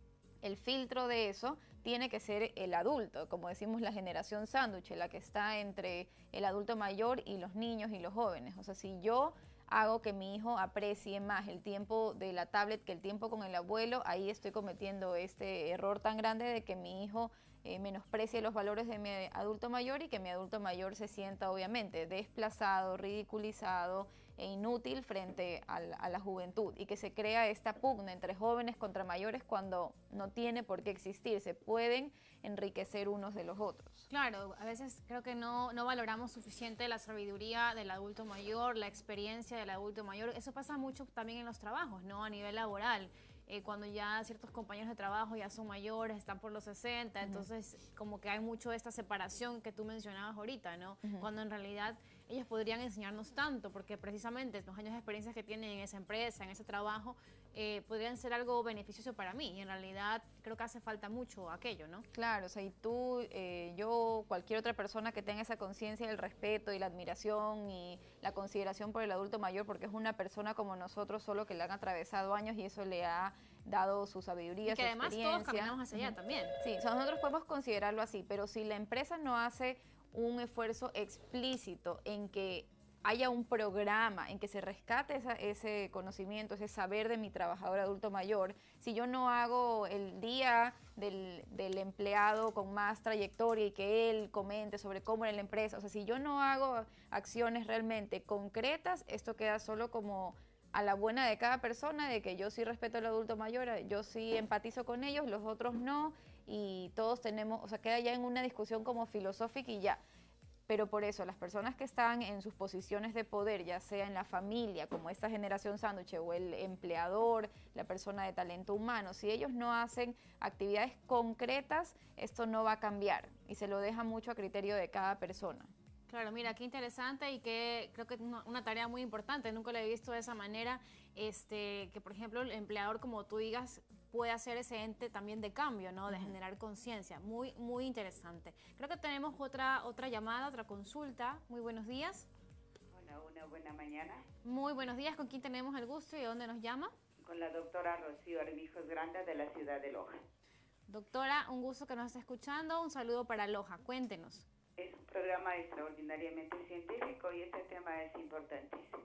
el filtro de eso tiene que ser el adulto, como decimos la generación sándwich, la que está entre el adulto mayor y los niños y los jóvenes. O sea, si yo hago que mi hijo aprecie más el tiempo de la tablet que el tiempo con el abuelo, ahí estoy cometiendo este error tan grande de que mi hijo eh, menosprecie los valores de mi adulto mayor y que mi adulto mayor se sienta obviamente desplazado, ridiculizado e inútil frente a la, a la juventud y que se crea esta pugna entre jóvenes contra mayores cuando no tiene por qué existir, se pueden enriquecer unos de los otros. Claro, a veces creo que no, no valoramos suficiente la sabiduría del adulto mayor, la experiencia del adulto mayor. Eso pasa mucho también en los trabajos, ¿no? A nivel laboral. Eh, cuando ya ciertos compañeros de trabajo ya son mayores, están por los sesenta, uh-huh. Entonces como que hay mucho de esta separación que tú mencionabas ahorita, ¿no? Uh-huh. Cuando en realidad ellos podrían enseñarnos tanto, porque precisamente los años de experiencia que tienen en esa empresa, en ese trabajo, eh, podrían ser algo beneficioso para mí, y en realidad creo que hace falta mucho aquello, ¿no? Claro, o sea, y tú, eh, yo, cualquier otra persona que tenga esa conciencia del respeto y la admiración y la consideración por el adulto mayor, porque es una persona como nosotros, solo que le han atravesado años y eso le ha dado su sabiduría, y que su además experiencia. todos caminamos hacia allá uh-huh. también. Sí, o sea, nosotros podemos considerarlo así, pero si la empresa no hace un esfuerzo explícito en que haya un programa, en que se rescate esa, ese conocimiento, ese saber de mi trabajador adulto mayor, si yo no hago el día del, del empleado con más trayectoria y que él comente sobre cómo era la empresa, o sea, si yo no hago acciones realmente concretas, esto queda solo como a la buena de cada persona, de que yo sí respeto al adulto mayor, yo sí empatizo con ellos, los otros no, y todos tenemos, o sea, queda ya en una discusión como filosófica y ya. Pero por eso, las personas que están en sus posiciones de poder, ya sea en la familia, como esta generación sándwich, o el empleador, la persona de talento humano, si ellos no hacen actividades concretas, esto no va a cambiar y se lo deja mucho a criterio de cada persona. Claro, mira, qué interesante y que creo que es una, una tarea muy importante, nunca lo he visto de esa manera, este, que por ejemplo el empleador, como tú digas, puede hacer ese ente también de cambio, ¿no? De uh-huh. generar conciencia, muy, muy interesante. Creo que tenemos otra, otra llamada, otra consulta. Muy buenos días. Hola, una buena mañana. Muy buenos días, ¿con quién tenemos el gusto y de dónde nos llama? Con la doctora Rocío Armijos Granda de la ciudad de Loja. Doctora, un gusto que nos esté escuchando, un saludo para Loja, cuéntenos. Es un programa extraordinariamente científico y este tema es importantísimo.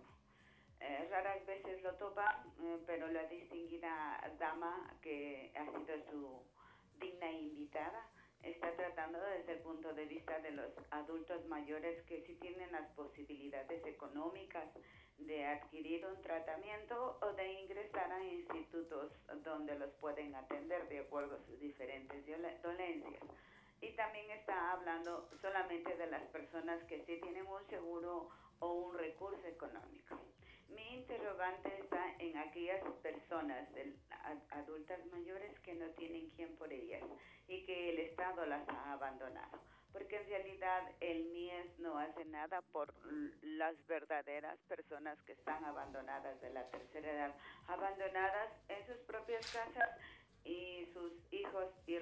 Eh, raras veces lo topa, eh, pero la distinguida dama que ha sido su digna invitada está tratando desde el punto de vista de los adultos mayores que sí tienen las posibilidades económicas de adquirir un tratamiento o de ingresar a institutos donde los pueden atender de acuerdo a sus diferentes dolencias. Y también está hablando solamente de las personas que sí tienen un seguro o un recurso económico. Mi interrogante está en aquellas personas de, adultas mayores que no tienen quien por ellas y que el Estado las ha abandonado. Porque en realidad el M I E S no hace nada por las verdaderas personas que están abandonadas de la tercera edad, abandonadas en sus propias casas y sus hijos y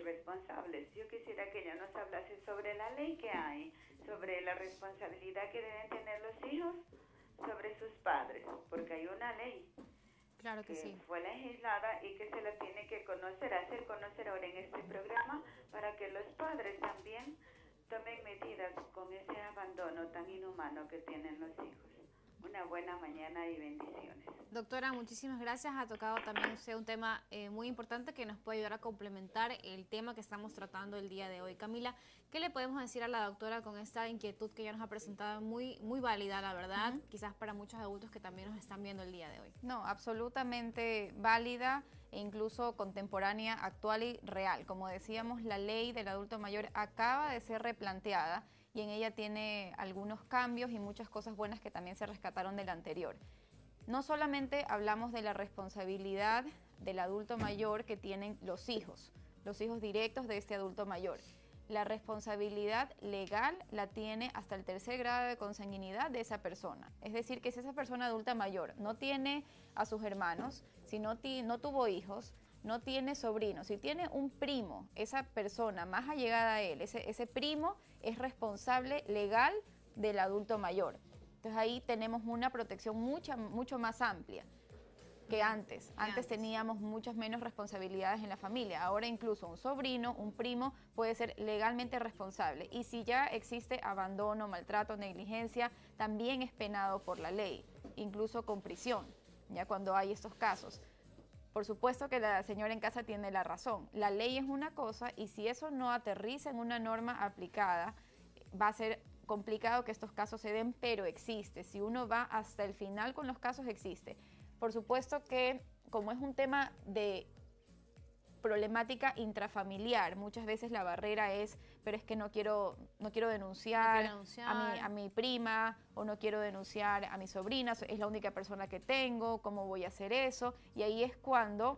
irresponsables. Yo quisiera que ella nos hablase sobre la ley que hay, sobre la responsabilidad que deben tener los hijos sobre sus padres, porque hay una ley Claro que, que sí. fue legislada y que se la tiene que conocer, hacer conocer ahora en este programa, para que los padres también tomen medidas con ese abandono tan inhumano que tienen los hijos. Una buena mañana y bendiciones. Doctora, muchísimas gracias. Ha tocado también usted un tema eh, muy importante que nos puede ayudar a complementar el tema que estamos tratando el día de hoy. Camila, ¿qué le podemos decir a la doctora con esta inquietud que ella nos ha presentado? Muy, muy válida, la verdad, uh-huh. quizás para muchos adultos que también nos están viendo el día de hoy. No, absolutamente válida e incluso contemporánea, actual y real. Como decíamos, la ley del adulto mayor acaba de ser replanteada y en ella tiene algunos cambios y muchas cosas buenas que también se rescataron del anterior. No solamente hablamos de la responsabilidad del adulto mayor que tienen los hijos, los hijos directos de este adulto mayor. La responsabilidad legal la tiene hasta el tercer grado de consanguinidad de esa persona. Es decir, que si esa persona adulta mayor no tiene a sus hermanos, si no, no tuvo hijos, no tiene sobrinos, si tiene un primo, esa persona más allegada a él, ese, ese primo es responsable legal del adulto mayor. Entonces ahí tenemos una protección mucha, mucho más amplia que antes. Antes teníamos muchas menos responsabilidades en la familia. Ahora incluso un sobrino, un primo puede ser legalmente responsable. Y si ya existe abandono, maltrato, negligencia, también es penado por la ley, incluso con prisión, ya cuando hay estos casos. Por supuesto que la señora en casa tiene la razón. La ley es una cosa y si eso no aterriza en una norma aplicada, va a ser complicado que estos casos se den, pero existe. Si uno va hasta el final con los casos, existe. Por supuesto que como es un tema de problemática intrafamiliar, muchas veces la barrera es, pero es que no quiero, no quiero denunciar, no quiero denunciar. A, mi, a mi prima o no quiero denunciar a mi sobrina, es la única persona que tengo, ¿cómo voy a hacer eso? Y ahí es cuando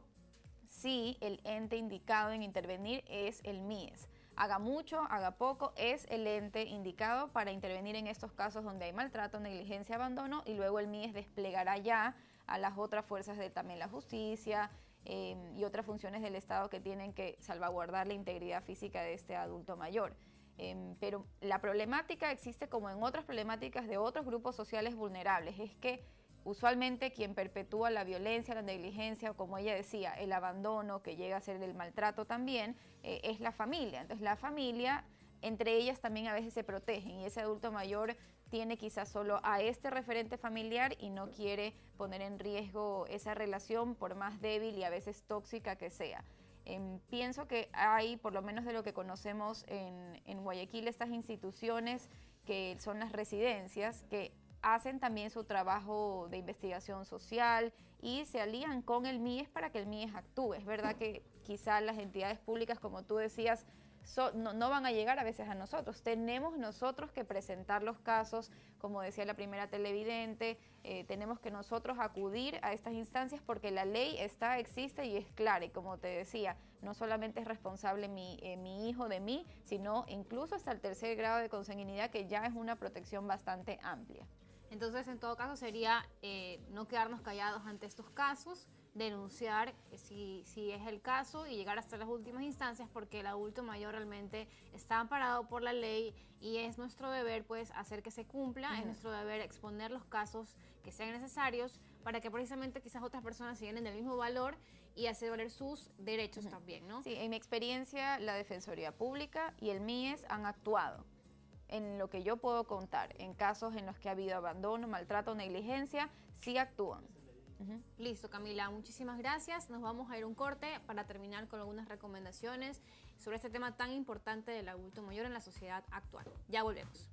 sí el ente indicado en intervenir es el M I E S. Haga mucho, haga poco, es el ente indicado para intervenir en estos casos donde hay maltrato, negligencia, abandono, y luego el M I E S desplegará ya a las otras fuerzas de también la justicia eh, y otras funciones del Estado que tienen que salvaguardar la integridad física de este adulto mayor. Eh, pero la problemática existe como en otras problemáticas de otros grupos sociales vulnerables, es que usualmente quien perpetúa la violencia, la negligencia, o como ella decía, el abandono, que llega a ser el maltrato también, eh, es la familia. Entonces la familia, entre ellas también a veces se protegen y ese adulto mayor tiene quizás solo a este referente familiar y no quiere poner en riesgo esa relación por más débil y a veces tóxica que sea. Eh, pienso que hay, por lo menos de lo que conocemos en, en Guayaquil, estas instituciones que son las residencias, que hacen también su trabajo de investigación social y se alían con el M I E S para que el M I E S actúe. Es verdad que quizás las entidades públicas, como tú decías, So, no, no van a llegar a veces a nosotros. Tenemos nosotros que presentar los casos, como decía la primera televidente, eh, tenemos que nosotros acudir a estas instancias porque la ley está, existe y es clara. Y como te decía, no solamente es responsable mi, eh, mi hijo de mí, sino incluso hasta el tercer grado de consanguinidad, que ya es una protección bastante amplia. Entonces, en todo caso, sería eh, no quedarnos callados ante estos casos, denunciar si, si es el caso y llegar hasta las últimas instancias, porque el adulto mayor realmente está amparado por la ley y es nuestro deber pues hacer que se cumpla, uh-huh. es nuestro deber exponer los casos que sean necesarios para que precisamente quizás otras personas se llenen del mismo valor y hacer valer sus derechos uh-huh. también, ¿no? Sí, en mi experiencia la Defensoría Pública y el M I E S han actuado. En lo que yo puedo contar, en casos en los que ha habido abandono, maltrato, negligencia, sí actúan. Uh-huh. Listo, Camila, muchísimas gracias. Nos vamos a ir a un corte para terminar con algunas recomendaciones sobre este tema tan importante del adulto mayor en la sociedad actual. Ya volvemos.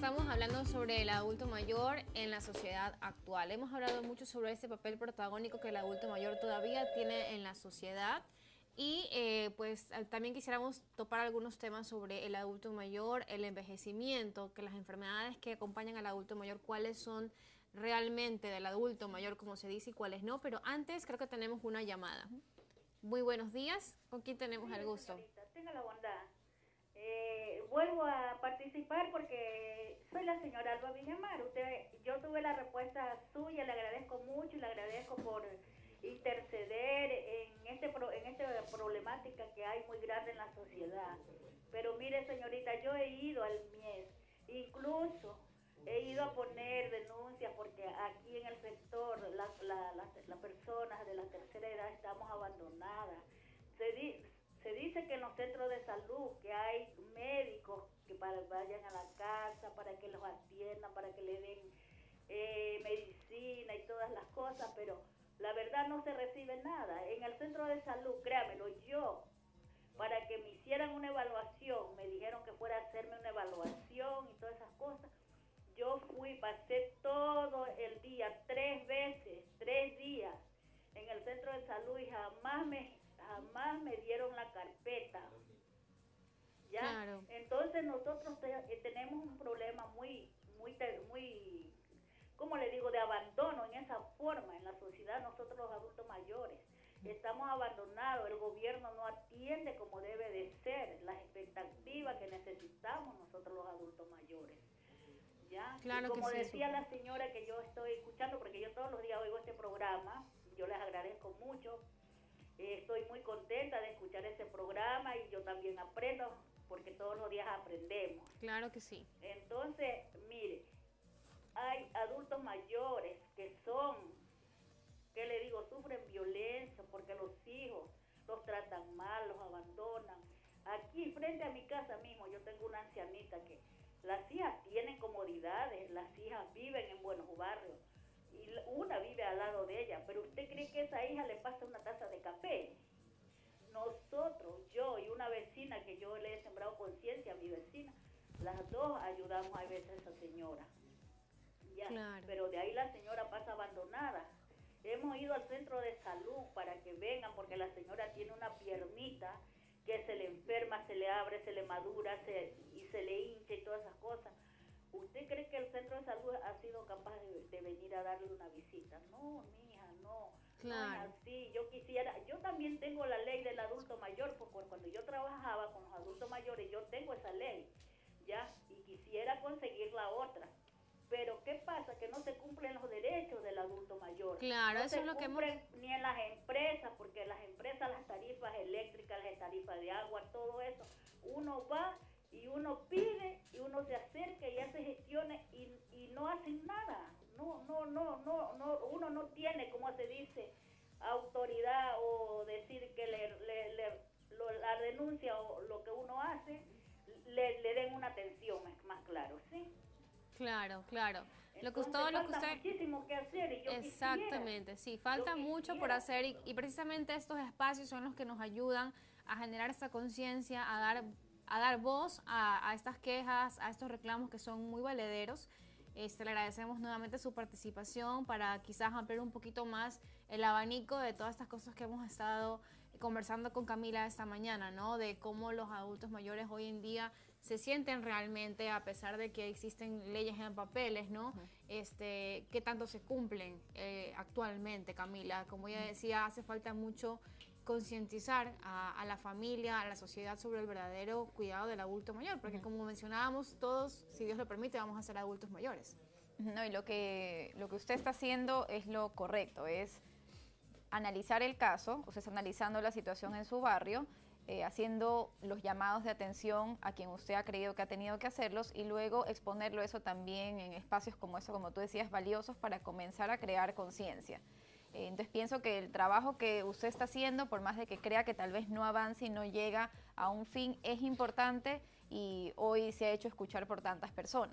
estamos hablando sobre el adulto mayor en la sociedad actual. Hemos hablado mucho sobre este papel protagónico que el adulto mayor todavía tiene en la sociedad. Y eh, pues también quisiéramos topar algunos temas sobre el adulto mayor, el envejecimiento, que las enfermedades que acompañan al adulto mayor, cuáles son realmente del adulto mayor, como se dice, y cuáles no. Pero antes creo que tenemos una llamada. Muy buenos días. ¿Con quién tenemos el gusto? Señorita, tenga la bondad. Eh, vuelvo a participar porque soy la señora Alba Villamar. Usted, yo tuve la respuesta suya, le agradezco mucho y le agradezco por interceder en este pro, en esta problemática que hay muy grande en la sociedad. Pero mire, señorita, yo he ido al M I E S, incluso he ido a poner denuncias porque aquí en el sector las la, la, la personas de la tercera edad estamos abandonadas. Se, di, se dice que en los centros de salud que hay médicos que para, vayan a la casa para que los atiendan, para que le den eh, medicina y todas las cosas, pero la verdad no se recibe nada. En el centro de salud, créamelo, yo, para que me hicieran una evaluación, me dijeron que fuera a hacerme una evaluación y todas esas cosas. Yo fui, pasé todo el día, tres veces, tres días en el centro de salud y jamás me, jamás me dieron la carpeta. ¿Ya? Claro. Entonces nosotros te, tenemos un problema muy, muy, muy... ¿cómo le digo?, de abandono en esa forma, en la sociedad. Nosotros los adultos mayores estamos abandonados, el gobierno no atiende como debe de ser las expectativas que necesitamos nosotros los adultos mayores, ¿ya? Claro, y como que sí, decía eso. la señora que yo estoy escuchando, porque yo todos los días oigo este programa, yo les agradezco mucho, eh, estoy muy contenta de escuchar ese programa y yo también aprendo, porque todos los días aprendemos. Claro que sí. Entonces, mire, hay adultos mayores que son, ¿qué le digo?, sufren violencia porque los hijos los tratan mal, los abandonan. Aquí, frente a mi casa mismo, yo tengo una ancianita que las hijas tienen comodidades, las hijas viven en buenos barrios y una vive al lado de ella, pero ¿usted cree que esa hija le pasa una taza de café? Nosotros, yo y una vecina que yo le he sembrado conciencia a mi vecina, las dos ayudamos a veces a esa señora. Ya, Claro. Pero de ahí la señora pasa abandonada. Hemos ido al centro de salud para que vengan porque la señora tiene una piernita que se le enferma, se le abre, se le madura se, y se le hincha y todas esas cosas. ¿Usted cree que el centro de salud ha sido capaz de, de venir a darle una visita? No, mija, no. Claro. No es así. Yo quisiera, yo también tengo la ley del adulto mayor, porque cuando yo trabajaba con los adultos mayores, yo tengo esa ley, ¿ya? Y quisiera conseguir la otra. Pero ¿qué pasa? Que no se cumplen los derechos del adulto mayor. Claro, no eso se es lo que hemos... ni en las empresas, porque las empresas, las tarifas eléctricas, las tarifas de agua, todo eso, uno va y uno pide y uno se acerca y hace gestiones y, y no hacen nada. No, no, no, no, no, uno no tiene, como se dice, autoridad o decir que le, le, le lo, la denuncia o lo que uno hace le, le den una atención, es más claro, ¿sí? Claro, claro. Lo que Entonces, todo lo que falta usted... muchísimo que hacer y yo Exactamente, quisiera, sí, falta yo mucho por quisiera. hacer y, y precisamente estos espacios son los que nos ayudan a generar esta conciencia, a dar, a dar voz a, a estas quejas, a estos reclamos que son muy valederos. Este, le agradecemos nuevamente su participación para quizás ampliar un poquito más el abanico de todas estas cosas que hemos estado conversando con Camila esta mañana, ¿no? De cómo los adultos mayores hoy en día se sienten realmente, a pesar de que existen leyes en papeles, ¿no? Uh-huh. Este, ¿qué tanto se cumplen eh, actualmente, Camila? Como ella decía, hace falta mucho concientizar a, a la familia, a la sociedad sobre el verdadero cuidado del adulto mayor, porque uh-huh. como mencionábamos, todos, si Dios lo permite, vamos a ser adultos mayores. No, y lo que, lo que usted está haciendo es lo correcto, es analizar el caso, o sea, es analizando la situación en su barrio, Eh, haciendo los llamados de atención a quien usted ha creído que ha tenido que hacerlos y luego exponerlo eso también en espacios como eso, como tú decías, valiosos para comenzar a crear conciencia. Eh, entonces pienso que el trabajo que usted está haciendo, por más de que crea que tal vez no avance y no llega a un fin, es importante y hoy se ha hecho escuchar por tantas personas.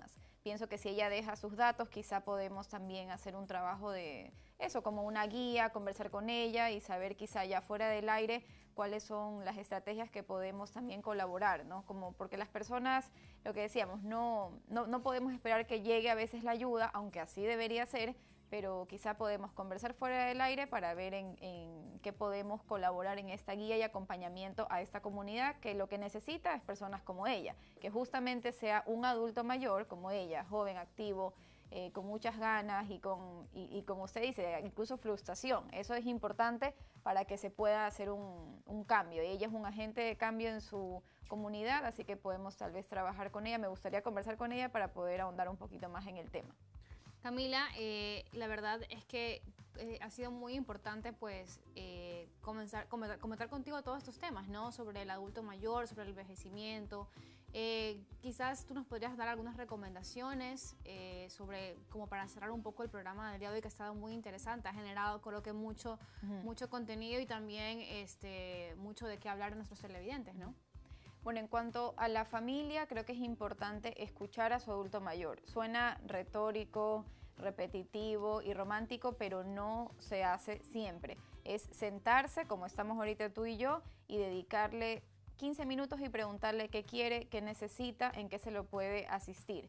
pienso que si ella deja sus datos, quizá podemos también hacer un trabajo de eso, como una guía, conversar con ella y saber quizá ya fuera del aire cuáles son las estrategias que podemos también colaborar, ¿no? Como porque las personas, lo que decíamos, no, no, no podemos esperar que llegue a veces la ayuda, aunque así debería ser, pero quizá podemos conversar fuera del aire para ver en, en qué podemos colaborar en esta guía y acompañamiento a esta comunidad que lo que necesita es personas como ella, que justamente sea un adulto mayor como ella, joven, activo, eh, con muchas ganas y, con, y, y como usted dice, incluso frustración. Eso es importante para que se pueda hacer un, un cambio. Y ella es un agente de cambio en su comunidad, así que podemos tal vez trabajar con ella. Me gustaría conversar con ella para poder ahondar un poquito más en el tema. Camila, eh, la verdad es que eh, ha sido muy importante pues eh, comenzar, comentar, comentar contigo todos estos temas, ¿no? Sobre el adulto mayor, sobre el envejecimiento. Eh, quizás tú nos podrías dar algunas recomendaciones eh, sobre, como para cerrar un poco el programa del día de hoy, que ha estado muy interesante, ha generado creo que mucho, uh-huh. mucho contenido y también este, mucho de qué hablar a nuestros televidentes, ¿no? Bueno, en cuanto a la familia, creo que es importante escuchar a su adulto mayor. Suena retórico, repetitivo y romántico, pero no se hace siempre. Es sentarse, como estamos ahorita tú y yo, y dedicarle quince minutos y preguntarle qué quiere, qué necesita, en qué se lo puede asistir.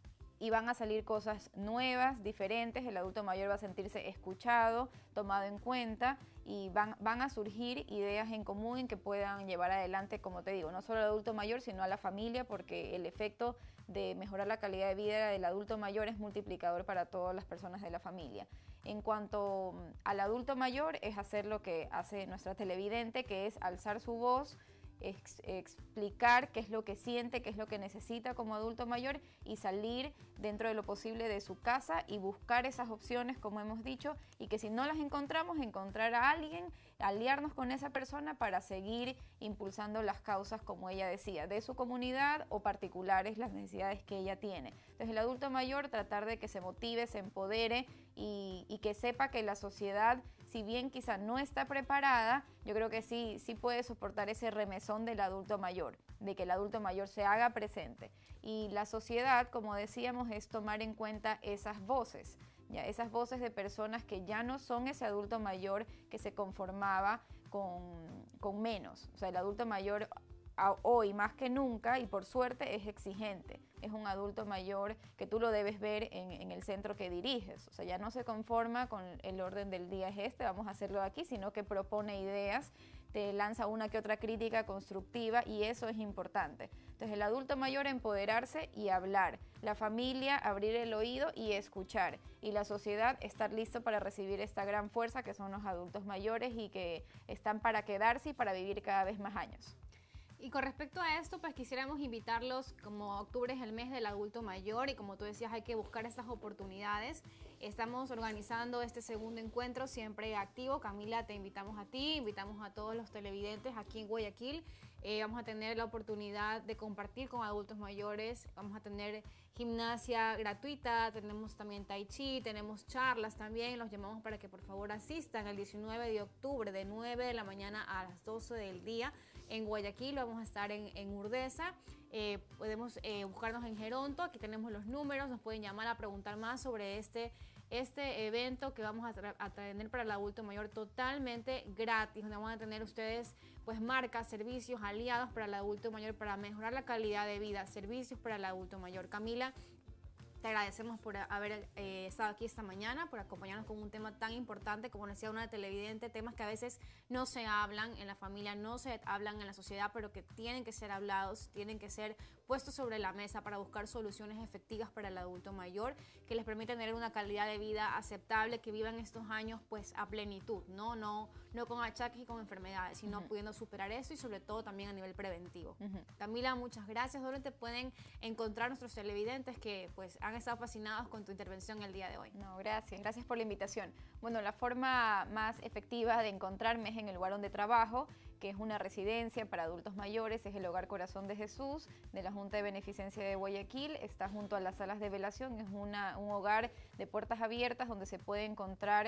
Y van a salir cosas nuevas, diferentes, el adulto mayor va a sentirse escuchado, tomado en cuenta y van, van a surgir ideas en común en que puedan llevar adelante, como te digo, no solo al adulto mayor, sino a la familia, porque el efecto de mejorar la calidad de vida del adulto mayor es multiplicador para todas las personas de la familia. En cuanto al adulto mayor, es hacer lo que hace nuestra televidente, que es alzar su voz, Ex, explicar qué es lo que siente, qué es lo que necesita como adulto mayor y salir dentro de lo posible de su casa y buscar esas opciones, como hemos dicho, y que si no las encontramos, encontrar a alguien, aliarnos con esa persona para seguir impulsando las causas, como ella decía, de su comunidad o particulares, las necesidades que ella tiene. Entonces el adulto mayor tratar de que se motive, se empodere y, y que sepa que la sociedad, si bien quizá no está preparada, yo creo que sí, sí puede soportar ese remesón del adulto mayor, de que el adulto mayor se haga presente. Y la sociedad, como decíamos, es tomar en cuenta esas voces, ya, esas voces de personas que ya no son ese adulto mayor que se conformaba con, con menos. O sea, el adulto mayor a, hoy más que nunca, y por suerte, es exigente. Es un adulto mayor que tú lo debes ver en, en el centro que diriges. O sea, ya no se conforma con el orden del día es este, vamos a hacerlo aquí, sino que propone ideas, te lanza una que otra crítica constructiva y eso es importante. Entonces el adulto mayor empoderarse y hablar, la familia abrir el oído y escuchar y la sociedad estar listo para recibir esta gran fuerza que son los adultos mayores y que están para quedarse y para vivir cada vez más años. Y con respecto a esto, pues quisiéramos invitarlos, como octubre es el mes del adulto mayor y como tú decías, hay que buscar estas oportunidades. Estamos organizando este segundo encuentro siempre activo. Camila, te invitamos a ti, invitamos a todos los televidentes aquí en Guayaquil. Eh, vamos a tener la oportunidad de compartir con adultos mayores, vamos a tener gimnasia gratuita, tenemos también tai chi, tenemos charlas también, los llamamos para que por favor asistan el diecinueve de octubre de nueve de la mañana a las doce del día. En Guayaquil vamos a estar en, en Urdesa, eh, podemos eh, buscarnos en Geronto, aquí tenemos los números, nos pueden llamar a preguntar más sobre este, este evento que vamos a, a tener para el adulto mayor totalmente gratis, donde van a tener ustedes pues marcas, servicios, aliados para el adulto mayor para mejorar la calidad de vida, servicios para el adulto mayor. Camila, te agradecemos por haber eh, estado aquí esta mañana, por acompañarnos con un tema tan importante, como decía una televidente, temas que a veces no se hablan en la familia, no se hablan en la sociedad, pero que tienen que ser hablados, tienen que ser puestos sobre la mesa para buscar soluciones efectivas para el adulto mayor, que les permiten tener una calidad de vida aceptable, que vivan estos años pues a plenitud, no, no, no con achaques y con enfermedades, sino uh-huh. pudiendo superar eso y sobre todo también a nivel preventivo. Uh-huh. Camila, muchas gracias. ¿Dónde te pueden encontrar nuestros televidentes que pues han estado fascinados con tu intervención el día de hoy? No, gracias, gracias por la invitación. Bueno, la forma más efectiva de encontrarme es en el lugar donde trabajo, que es una residencia para adultos mayores, es el Hogar Corazón de Jesús de la Junta de Beneficencia de Guayaquil, está junto a las salas de velación, es una, un hogar de puertas abiertas donde se puede encontrar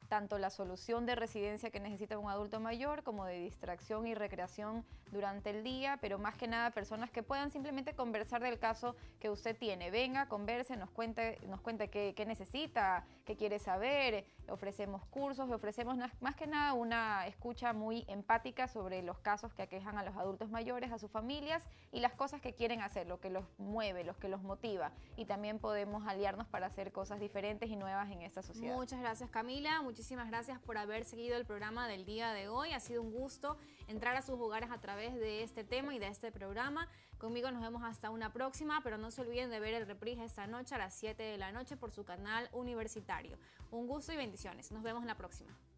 tanto la solución de residencia que necesita un adulto mayor como de distracción y recreación durante el día, pero más que nada personas que puedan simplemente conversar del caso que usted tiene. Venga, converse, nos cuente, nos cuente qué, qué necesita, qué quiere saber, ofrecemos cursos, ofrecemos más que nada una escucha muy empática sobre los casos que aquejan a los adultos mayores, a sus familias y las cosas que quieren hacer, lo que los mueve, lo que los motiva, y también podemos aliarnos para hacer cosas diferentes y nuevas en esta sociedad. Muchas gracias, Camila, muchísimas gracias por haber seguido el programa del día de hoy. Ha sido un gusto entrar a sus hogares a través de este tema y de este programa. Conmigo nos vemos hasta una próxima, pero no se olviden de ver el reprise esta noche a las siete de la noche por su canal universitario. Un gusto y bendiciones. Nos vemos en la próxima.